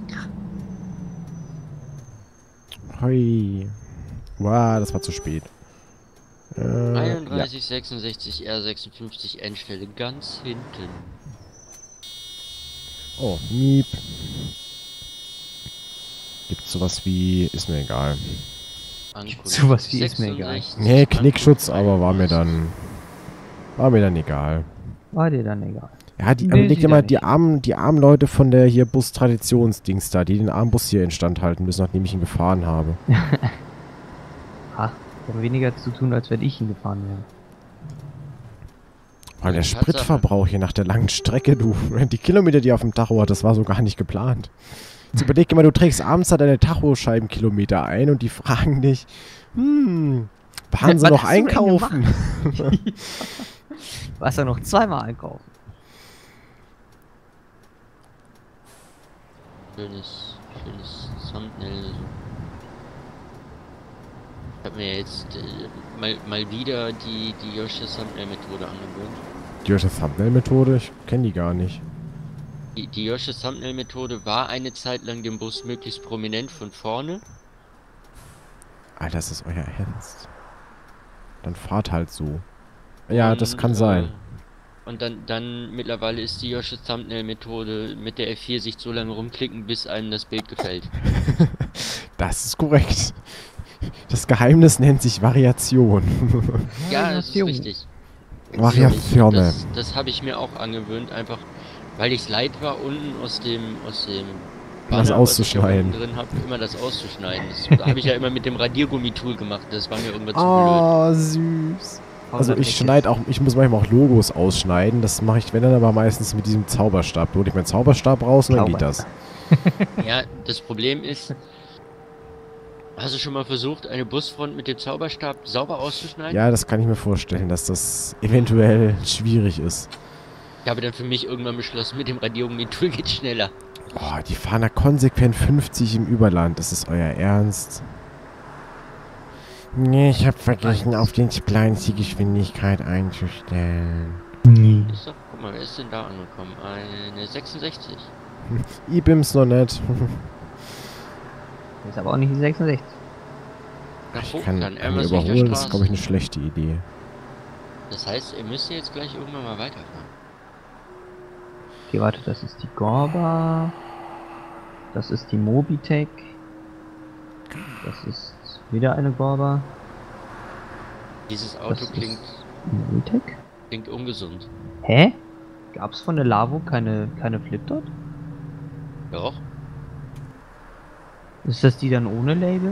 Hoi. Wow, das war zu spät. Ja. 31, 66, R56 Endstelle ganz hinten. Oh, Miep. Gibt's sowas wie... Ist mir egal. Ankunft. Sowas wie ist mir egal. 66, Nee, Knickschutz, Ankunft aber war mir dann... War mir dann egal. War dir dann egal. Ja, die, Nee, überleg dir sie mal, dann die armen Leute von der hier Bus-Traditionsdings da, die den armen Bus hier instand halten müssen, nachdem ich ihn gefahren habe. Ach, die haben weniger zu tun, als wenn ich ihn gefahren wäre. Weil der Tatsache. Spritverbrauch hier nach der langen Strecke, du, die Kilometer, die auf dem Tacho hat, das war so gar nicht geplant. Jetzt überleg dir mal, du trägst abends da deine Tachoscheibenkilometer ein und die fragen dich, waren sie Was noch hast du denn einkaufen? Warst ja noch zweimal einkaufen. Schönes Thumbnail. Ich hab mir jetzt mal wieder die Yoshi Thumbnail Methode angewöhnt. Die Thumbnail-Methode? Ich kenne die gar nicht. Die Yoshi's Thumbnail-Methode war eine Zeit lang dem Bus möglichst prominent von vorne. Alter, ist das euer Ernst? Dann fahrt halt so. Ja, Und, das kann sein. Und dann mittlerweile ist die Yoshi's Thumbnail-Methode mit der F4 so lange rumklicken, bis einem das Bild gefällt. Das ist korrekt. Das Geheimnis nennt sich Variation. Ja, das ist richtig. Variazione. Das habe ich mir auch angewöhnt, einfach weil ich es leid war, unten aus dem Was Banner, auszuschneiden. was ich da drin habe, immer das auszuschneiden. Das habe ich ja immer mit dem Radiergummitool gemacht, das war mir irgendwann zu blöd. Oh, süß. Also ich schneide auch, ich muss manchmal auch Logos ausschneiden. Das mache ich, wenn dann aber meistens mit diesem Zauberstab. Da hole ich meinen Zauberstab raus und dann geht das. Ja, das Problem ist, hast du schon mal versucht, eine Busfront mit dem Zauberstab sauber auszuschneiden? Ja, das kann ich mir vorstellen, dass das eventuell schwierig ist. Ich habe dann für mich irgendwann beschlossen, mit dem Radiergummitool geht's schneller. Oh, die fahren da konsequent 50 im Überland. Das ist euer Ernst? Nee, ich habe vergessen, auf den Splines die Geschwindigkeit einzustellen. Ist doch, guck mal, wer ist denn da angekommen? Eine 66. IBIMS noch nicht. Ist aber auch nicht die 66. Nach Ich hoch kann dann, einen überholen, das ist glaube ich eine schlechte Idee. Das heißt, ihr müsst jetzt gleich irgendwann mal weiterfahren. Okay, warte, das ist die Gorba. Das ist die Mobitech. Das ist wieder eine Gorba. Dieses Auto Das klingt Mobitech? ungesund. Hä? Gab's von der Lavo keine Flip dort? Doch. Ist das die dann ohne Label?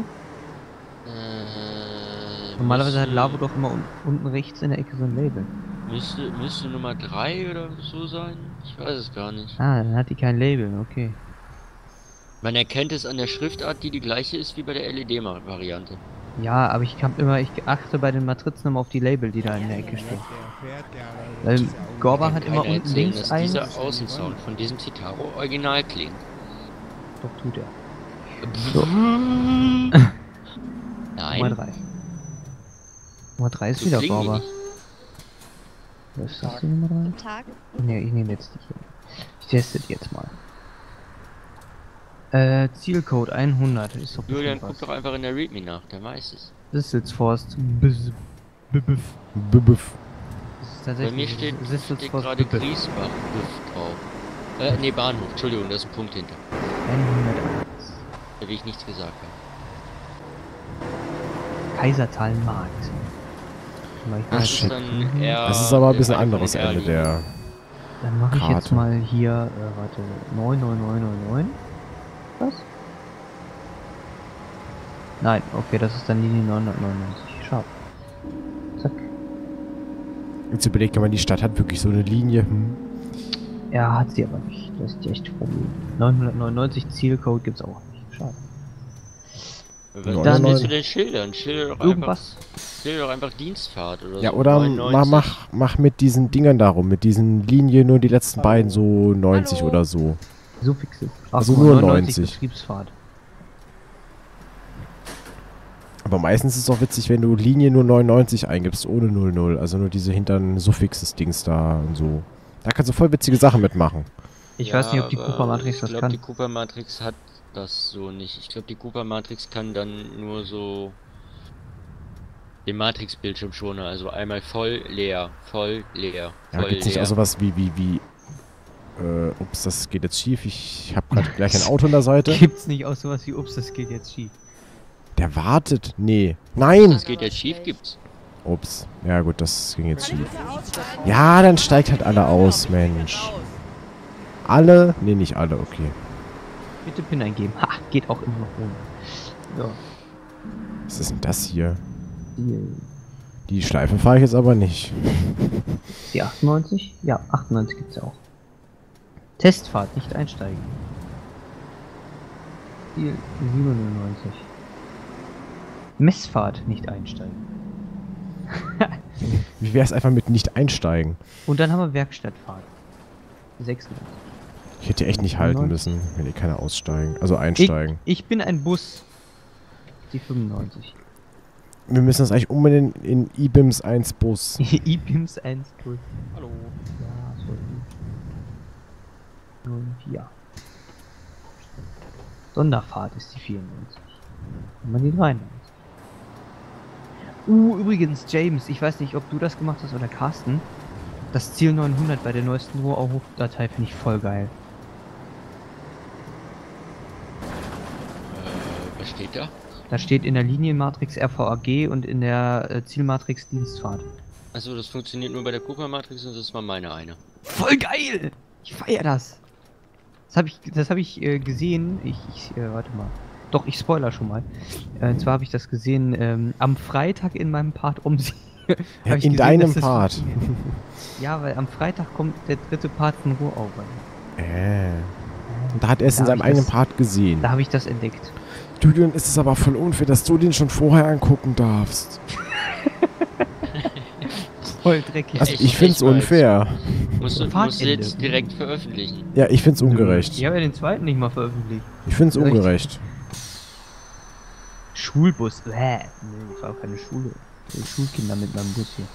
Normalerweise hat Lavo doch immer unten rechts in der Ecke so ein Label. Müsste Nummer 3 oder so sein? Ich weiß es gar nicht. Ah, dann hat die kein Label, okay. Man erkennt es an der Schriftart, die gleiche ist wie bei der LED-Variante. Ja, aber ich achte bei den Matrizen immer auf die Label, die da in der Ecke stehen. Weil Gorba hat immer Keiner unten erzählen, links dass eins. dieser Außensound von diesem Citaro original klingt. Doch, tut er. So. Nummer Nein, 3. Nummer 3 ist so wieder klingen die Gorba. nicht. Was ist das die Nummer 3? Guten Tag. Ne, ich nehme jetzt die hier. Ich teste die jetzt mal. Zielcode 100 ist doch Julian, bestimmt guck doch einfach in der Readme nach, der weiß es. Sisselsforst Bübüff. Das ist Bei tatsächlich mir steht Sisselsforst gerade Griesbach drauf. Nee, Bahnhof, Entschuldigung, da ist ein Punkt hinter. 101. Da will ich nichts gesagt haben. Kaisertal-Markt. Ach, Das shit. ist dann eher Das ist aber ein bisschen eine von anderes den Ende R-Linien. der... Dann mache ich jetzt Karte. mal hier, warte, 99999. Was? Nein, okay, das ist dann Linie 999. Schade. Zack. Jetzt überlegt man, die Stadt hat wirklich so eine Linie. Ja, hat sie aber nicht. Das ist echt ein Problem. 999 Zielcode gibt's auch nicht. Schade. Was Dann- willst du denn schildern? Schilder Irgendwas. doch einfach Dienstfahrt oder Ja, so. oder 99. mach mit diesen Dingern darum, mit diesen Linien nur die letzten beiden so 90 Hallo. oder so. Suffixe. Also guck mal, nur 99 90. Betriebsfahrt. Aber meistens ist es auch witzig, wenn du Linie nur 99 eingibst, ohne 00. Also nur diese hinteren Suffixes-Dings da und so. Da kannst du voll witzige Sachen mitmachen. Ich weiß nicht, ob die aber Cooper Matrix das Ich glaube, kann. die Cooper Matrix hat das so nicht. Ich glaube, die Cooper Matrix kann dann nur so den Matrix-Bildschirmschoner, also einmal voll leer, voll leer, Ja, voll gibt's nicht leer. auch sowas wie ups, das geht jetzt schief. Ich habe gerade gleich ein Auto an der Seite. Gibt's nicht auch sowas wie, ups, das geht jetzt schief. Der wartet. Nee. Nein! Das geht jetzt schief, gibt's. Ups. Ja gut, das ging jetzt schief. Ja, dann steigt halt alle aus, Mensch. Alle? Nee, nicht alle, okay. Bitte PIN eingeben. Ha, geht auch immer noch ohne. So, Was ist denn das hier? Ziel. Die Schleife fahre ich jetzt aber nicht. Die 98? Ja, 98 gibt's ja auch. Testfahrt, nicht einsteigen. Ziel 97. Messfahrt, nicht einsteigen. Wie wäre es einfach mit nicht einsteigen? Und dann haben wir Werkstattfahrt. 96. Ich hätte echt nicht halten müssen, wenn die keiner aussteigen. Also einsteigen. Ich bin ein Bus. Die 95. Wir müssen das eigentlich unbedingt in IBIMS 1 Bus. IBIMS 1 Bus. Hallo. Ja, so. Und ja. Sonderfahrt ist die 94. Und man die 93. Übrigens, James, ich weiß nicht, ob du das gemacht hast oder Carsten. Das Ziel 900 bei der neuesten RAW-Datei finde ich voll geil. Was steht da? Da steht in der Linienmatrix RVAG und in der Zielmatrix Dienstfahrt. Also das funktioniert nur bei der Cooper-Matrix und das war meine eine. Voll geil! Ich feier das! Das hab ich gesehen. Warte mal. Doch, ich spoiler schon mal. Und zwar habe ich das gesehen am Freitag in meinem Part um sie. Ja, in deinem Part. Ja, weil am Freitag kommt der 3. Part von RAW. Da hat er es in seinem eigenen Part gesehen. Da habe ich das entdeckt. Julian, ist es aber voll unfair, dass du den schon vorher angucken darfst. Voll dreckig. Also ich find's unfair. Musst du jetzt direkt veröffentlichen. Ja, ich find's ungerecht. Ich habe ja den zweiten nicht mal veröffentlicht. Ich find's ungerecht. Schulbus. Nee, das war auch keine Schule. Die Schulkinder mit meinem Bus hier.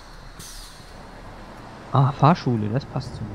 Ah, Fahrschule, das passt zu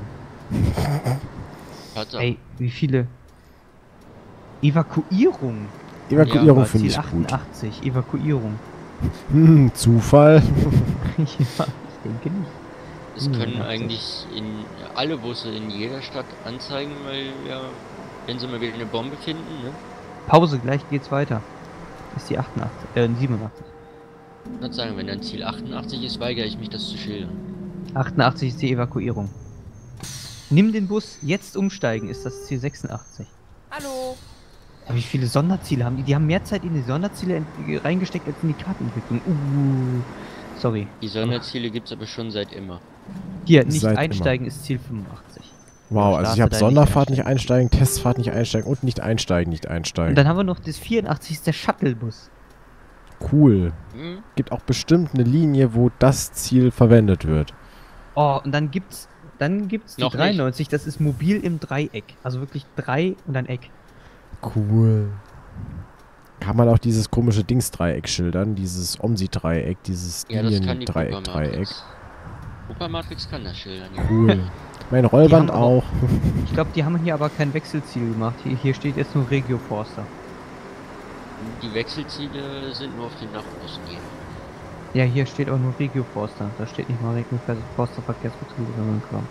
mir. Ey, wie viele Evakuierung finde ich gut. 88, Evakuierung. Zufall? Ja, ich denke nicht. Das können eigentlich in alle Busse in jeder Stadt anzeigen, weil ja, wenn sie mal wieder eine Bombe finden, ne? Pause, gleich geht's weiter. Das ist die 87. Ich würde sagen, wenn dein Ziel 88 ist, weigere ich mich, das zu schildern. 88 ist die Evakuierung. Nimm den Bus, jetzt umsteigen, ist das Ziel 86. Hallo. Aber wie viele Sonderziele haben die? Die haben mehr Zeit in die Sonderziele reingesteckt als in die Kartenentwicklung. Sorry. Die Sonderziele gibt's aber schon seit immer. Hier, nicht einsteigen ist Ziel 85. Wow, also ich habe Sonderfahrt nicht einsteigen, Testfahrt nicht einsteigen und nicht einsteigen. Und dann haben wir noch das 84 ist der Shuttlebus. Cool. Gibt auch bestimmt eine Linie, wo das Ziel verwendet wird. Oh, und dann gibt's die 93, das ist mobil im Dreieck. Also wirklich 3 und ein Eck. Cool. Kann man auch dieses komische Dingsdreieck schildern, dieses Omsi-Dreieck, dieses Liniendreieck. Cooper-Matrix kann das schildern, ja. Cool. Mein Rollband auch. Ich glaube, die haben hier aber kein Wechselziel gemacht. Hier steht jetzt nur Regio Forster. Die Wechselziele sind nur auf den Nachbussen gehen. Ja, hier steht auch nur Regio Forster. Da steht nicht mal Regio Forster Verkehrsbetriebe, sondern Kram.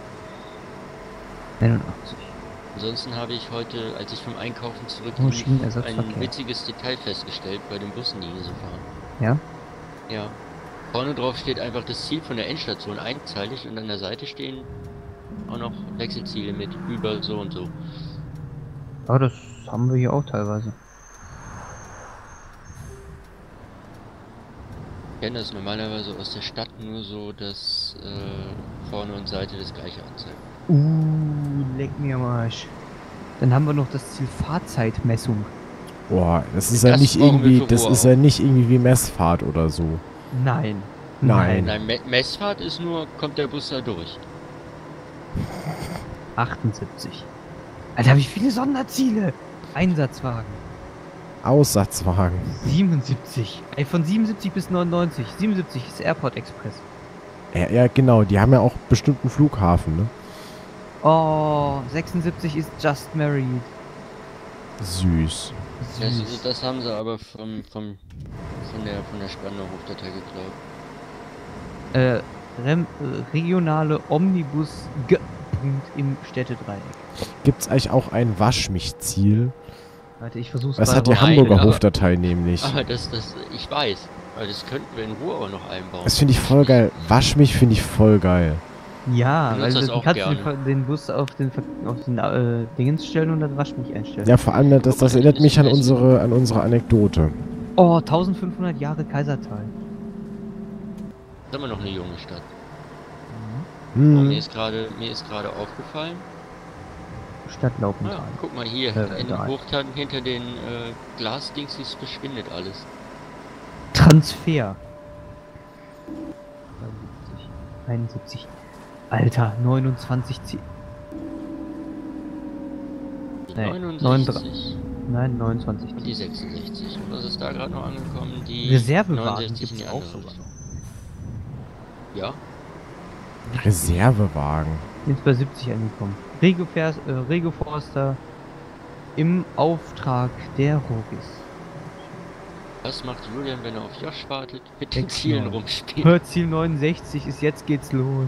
89. Ansonsten habe ich heute, als ich vom Einkaufen zurücklief, ein witziges Detail festgestellt bei den Bussen, die hier so fahren. Ja? Ja. Vorne drauf steht einfach das Ziel von der Endstation einzeilig und an der Seite stehen auch noch Wechselziele mit über so und so. Ja, das haben wir hier auch teilweise. Ich kenne das normalerweise aus der Stadt nur so, dass vorne und Seite das gleiche anzeigen. Leck mir am Arsch. Dann haben wir noch das Ziel Fahrzeitmessung. Boah, das ist ja nicht irgendwie, das ist ja nicht irgendwie wie Messfahrt oder so. Nein. Nein. Nein, Messfahrt ist nur, kommt der Bus da durch. 78. Alter, wie viele Sonderziele? Einsatzwagen. Aussatzwagen. 77. Ey, von 77 bis 99. 77 ist Airport Express. Ja, genau. Die haben ja auch bestimmten Flughafen, ne? Oh, 76 ist Just Married. Süß. Das haben sie aber von der Spandau Hofdatei geklaut. Regionale Omnibus Punkt im Städtedreieck. Gibt's eigentlich auch ein Wasch-mich-Ziel? Warte, ich versuch's. Das hat die Hamburger Hofdatei nämlich. Aber ich weiß. Aber das könnten wir in Ruhe auch noch einbauen. Das finde ich voll geil. Wasch mich finde ich voll geil. Ja, weil das du auch kannst gerne. den Bus auf den Dingens stellen und dann Wasch mich einstellen. Ja, vor allem, das erinnert mich an unsere Anekdote. Oh, 1500 Jahre Kaisertal. Das ist immer noch eine junge Stadt. Oh, Hm. mir ist gerade aufgefallen. Stadt Laupental. Ja, guck mal hier, in den Hochtagen hinter den Glasdingsies verschwindet alles. Transfer. 71. Alter, 29 Ziel. Nee, 69. Nein, 29. Und die 66. Und was ist da gerade noch angekommen? Die Reservewagen 69 in gibt's die auch andere sogar Richtung. noch. Ja. Reservewagen. Jetzt bei 70 angekommen. Rego Forster im Auftrag der Rogis. Was macht Julian, wenn er auf Josh wartet? Mit den Sechs, Zielen neun. rumspielen. Ziel 69 ist jetzt geht's los.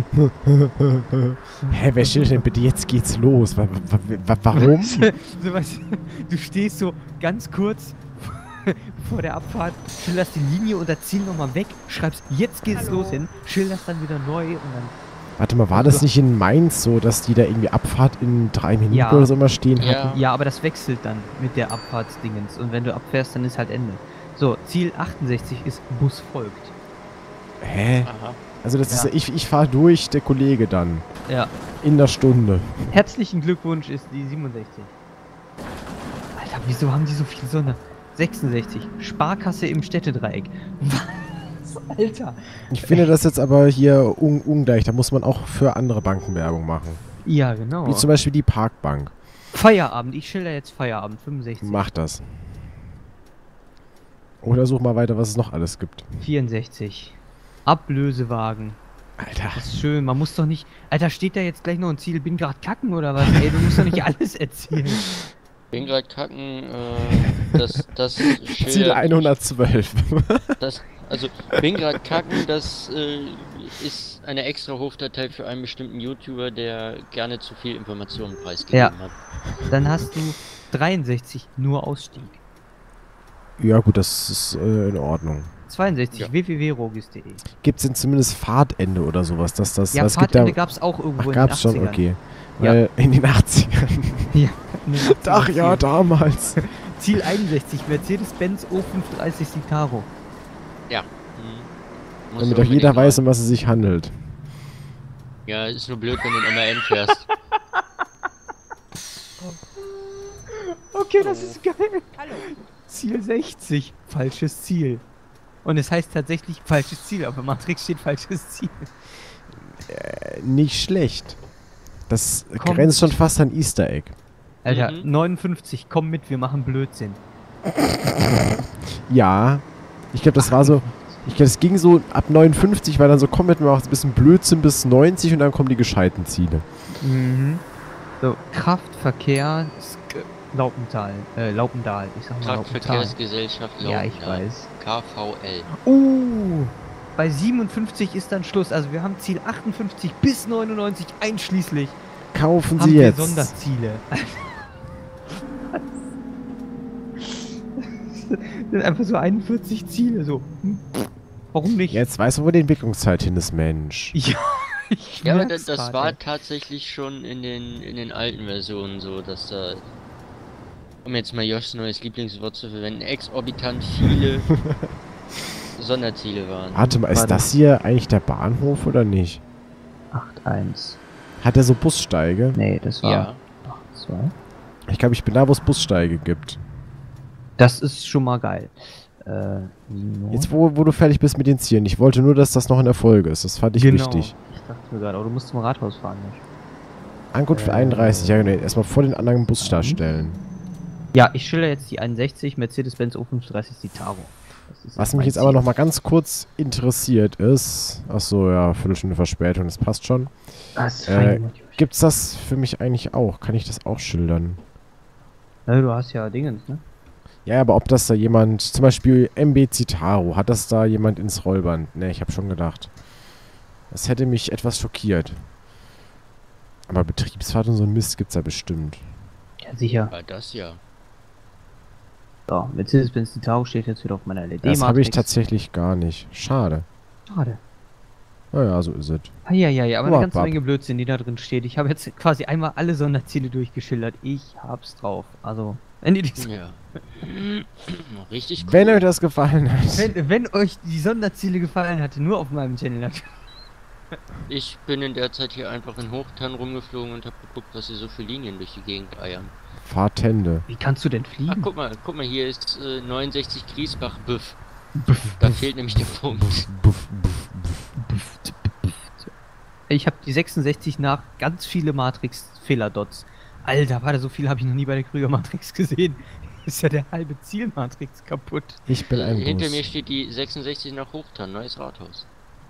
Hä, wer stellt denn bitte jetzt geht's los? Warum? So was, du stehst so ganz kurz vor der Abfahrt, schilderst die Linie und das Ziel nochmal weg, schreibst jetzt geht's los hin, schilderst dann wieder neu und dann. Warte mal, war das nicht in Mainz so, dass die da irgendwie Abfahrt in 3 Minuten Ja. oder so immer stehen hatten? Ja. Ja, aber das wechselt dann mit der Abfahrtsdingens und wenn du abfährst, dann ist halt Ende. So, Ziel 68 ist Bus folgt. Hä? Aha. Also das Ja. ist, ich fahre durch, der Kollege dann. Ja. In der Stunde. Herzlichen Glückwunsch ist die 67. Alter, wieso haben die so viel Sonne? 66. Sparkasse im Städtedreieck. Was? Alter. Ich finde das jetzt aber hier ungleich. Da muss man auch für andere Banken Werbung machen. Ja, genau. Wie zum Beispiel die Parkbank. Feierabend. Ich schilder jetzt Feierabend. 65. Mach das. Oder such mal weiter, was es noch alles gibt. 64. Ablösewagen. Alter. Das ist schön. Man muss doch nicht... Alter, steht da jetzt gleich noch ein Ziel? Bin grad kacken oder was? Ey, du musst doch nicht alles erzählen. Bin gerade kacken, das Schild, Ziel 112. also bin gerade kacken, das ist eine extra Hofdatei für einen bestimmten YouTuber, der gerne zu viel Informationen preisgegeben hat. Dann hast du 63. Nur Ausstieg. Ja gut, das ist in Ordnung. 62. Ja. www.rogis.de. Gibt es denn zumindest Fahrtende oder sowas? Dass das, Ja, was gibt Fahrtende da, gab's auch irgendwo ach, in gab's den schon, 80ern. okay. Ja. Weil in den 80ern. Ja, in den 80ern Ach ja, Ziel. damals. Ziel 61, Mercedes-Benz O35 Citaro. Ja. Muss Damit auch unbedingt jeder weiß, rein. um was es sich handelt. Ja, ist nur blöd, wenn du in MAN fährst. Okay, das ist geil. Hallo. Ziel 60, falsches Ziel. Und es heißt tatsächlich falsches Ziel, aber Matrix steht falsches Ziel. Nicht schlecht. Das Komm. grenzt schon fast an Easter Egg. Alter, Mhm. 59, komm mit, wir machen Blödsinn. Ja. Ich glaube, das war so. Ich glaube, es ging so ab 59, weil dann so kommen wir machen ein bisschen Blödsinn bis 90 und dann kommen die gescheiten Ziele. Mhm. So, Kraftverkehr, Laupental, Laupendal, ich sag mal Laupental. Kraftverkehrsgesellschaft Ja, ich Laupendal. weiß. KVL. Bei 57 ist dann Schluss. Also wir haben Ziel 58 bis 99 einschließlich. Kaufen Haben Sie wir jetzt. Sonderziele. Das sind einfach so 41 Ziele. So. Warum nicht? Jetzt weißt du, wo die Entwicklungszeit hin ist, Mensch. Ja, ich Ja, aber merk's das grad, war ey. tatsächlich schon in den alten Versionen so, dass da, um jetzt mal Joshs neues Lieblingswort zu verwenden, exorbitant viele Sonderziele waren. Warte mal, ist Warte. das hier eigentlich der Bahnhof oder nicht? 8-1. Hat er so Bussteige? Nee, das war Ja, 8-2. Ich glaube, ich bin da, wo es Bussteige gibt. Das ist schon mal geil. Jetzt, wo du fertig bist mit den Zielen. Ich wollte nur, dass das noch in der Folge ist. Das fand ich wichtig. Ich dachte mir gerade, aber du musst zum Rathaus fahren, nicht? Angut für 31. Ja, genau. Erstmal vor den anderen Busstart stellen. Ja, ich schilder jetzt die 61 Mercedes-Benz O35 Citaro. Das ist Was mein mich jetzt Ziel. aber noch mal ganz kurz interessiert ist... Achso, ja, Viertelstunde Verspätung, das passt schon. Das ist Äh, fein. Gibt's das für mich eigentlich auch? Kann ich das auch schildern? Ja, du hast ja Dingens, ne? Ja, aber ob das da jemand... Zum Beispiel MB Citaro, hat das da jemand ins Rollband? Ne, ich habe schon gedacht. Das hätte mich etwas schockiert. Aber Betriebsfahrt und so ein Mist gibt's ja bestimmt. Ja, sicher. war das ja. So, Mercedes-Benz Citaro steht jetzt wieder auf meiner LED-Matrix. Das habe ich tatsächlich gar nicht. Schade. Schade. Naja, so ist es. Ja, aber eine Wap, ganze wap. Menge Blödsinn, die da drin steht. Ich habe jetzt quasi einmal alle Sonderziele durchgeschildert. Ich hab's drauf. Also, wenn ihr die Ja. Richtig cool. Wenn euch das gefallen hat. wenn euch die Sonderziele gefallen hatte, nur auf meinem Channel. Ich bin in der Zeit hier einfach in Hochtann rumgeflogen und habe geguckt, was sie so für Linien durch die Gegend eiern. Fahrtende. Wie kannst du denn Ach, fliegen? guck mal, hier ist 69 Griesbach-Büff. Da fehlt nämlich der Punkt. Buff, buff, buff. Ich habe die 66 nach ganz viele Matrix-Fehler-Dots. Alter, warte, so viel habe ich noch nie bei der Krüger-Matrix gesehen. Ist ja der halbe Zielmatrix kaputt. Ich bin ein Hinter Bus. mir steht die 66 nach Hochtan, neues Rathaus.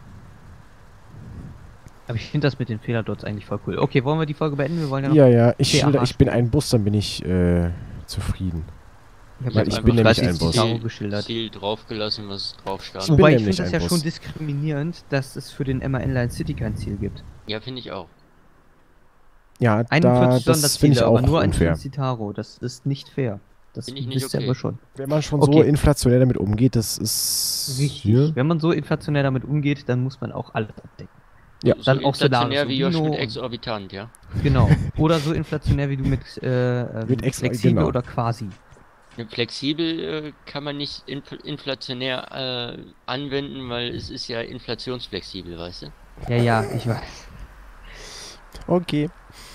Aber ich finde das mit den Fehlerdots eigentlich voll cool. Okay, wollen wir die Folge beenden? Wir wollen ja noch... Ja, ich Okay, schilder, aha. ich bin ein Bus, dann bin ich zufrieden. hab weil jetzt ich einfach bin nämlich 30 ein Boss. Citaro geschildert. Ziel draufgelassen, was drauf stand. Ich bin Wobei ich nämlich finde das ein ja Bus. schon diskriminierend, dass es für den MAN Line City kein Ziel gibt. Ja, finde ich auch. Ja, 41 das finde ich Sonderziele, auch aber nur ein unfair. Citaro. Das ist nicht fair. Das Finde ich nicht wisst ihr okay. aber schon. Wenn man schon Okay. so inflationär damit umgeht, das ist... Richtig. Ja. Wenn man so inflationär damit umgeht, dann muss man auch alles abdecken. Ja. Dann auch inflationär Solaris wie und Josh Dino mit und- exorbitant, ja. Genau. Oder so inflationär wie du mit flexibel genau. oder quasi. Flexibel kann man nicht inflationär anwenden, weil es ist ja inflationsflexibel, weißt du? Ja, ich weiß. Okay.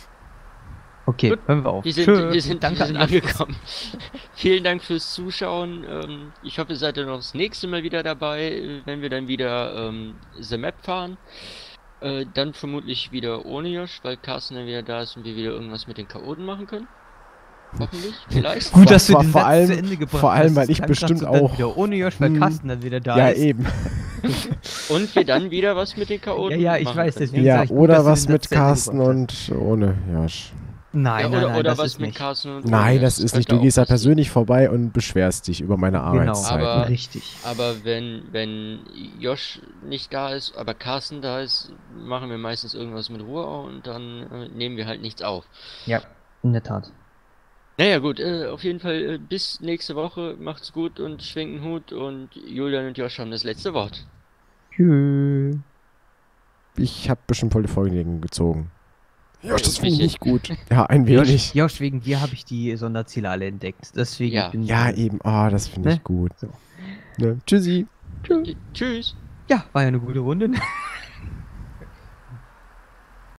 Okay, Gut. hören wir auf. Wir sind, Tschö. wir sind, Danke wir sind an Josh. angekommen. Vielen Dank fürs Zuschauen. Ich hoffe, ihr seid dann noch das nächste Mal wieder dabei, wenn wir dann wieder The Map fahren. Dann vermutlich wieder ohne Josh, weil Carsten dann wieder da ist und wir wieder irgendwas mit den Chaoten machen können. Hoffentlich, vielleicht. Gut, dass du Vor- den vor Satz allem- zu Ende gebracht vor allem, hast. weil Das ich klang bestimmt grad so dann auch- wieder ohne Josh, weil Hm. Carsten dann wieder da Ja, ist. eben. Und wir dann wieder was mit den Chaoten Ja, ich machen weiß, können. deswegen Ja, sag ich gut, oder dass du was den mit Satz zu Ende Carsten gebracht und ohne Josh. Nein, Ja, oder das was ist mit nicht. Carsten und Nein, Onias. das ist nicht. könnte Du auch gehst da passieren. persönlich vorbei und beschwerst dich über meine Genau, Arbeitszeiten. Aber- richtig. Aber wenn Josh nicht da ist, aber Carsten da ist, machen wir meistens irgendwas mit Ruhe und dann nehmen wir halt nichts auf. Ja, in der Tat. Naja gut, auf jeden Fall bis nächste Woche, macht's gut und schwingt den Hut und Julian und Josh haben das letzte Wort. Tschüss. Ich habe bestimmt voll die Folgen gezogen. Josh, das Ein finde ich bisschen. nicht gut. Ja, ein wenig. Josh, wegen dir habe ich die Sonderziele alle entdeckt. Deswegen Ja. bin Ja, eben. Oh, das finde ich Ne? gut. So. Ne? Tschüssi. Tschüss. Ja, war ja eine gute Runde.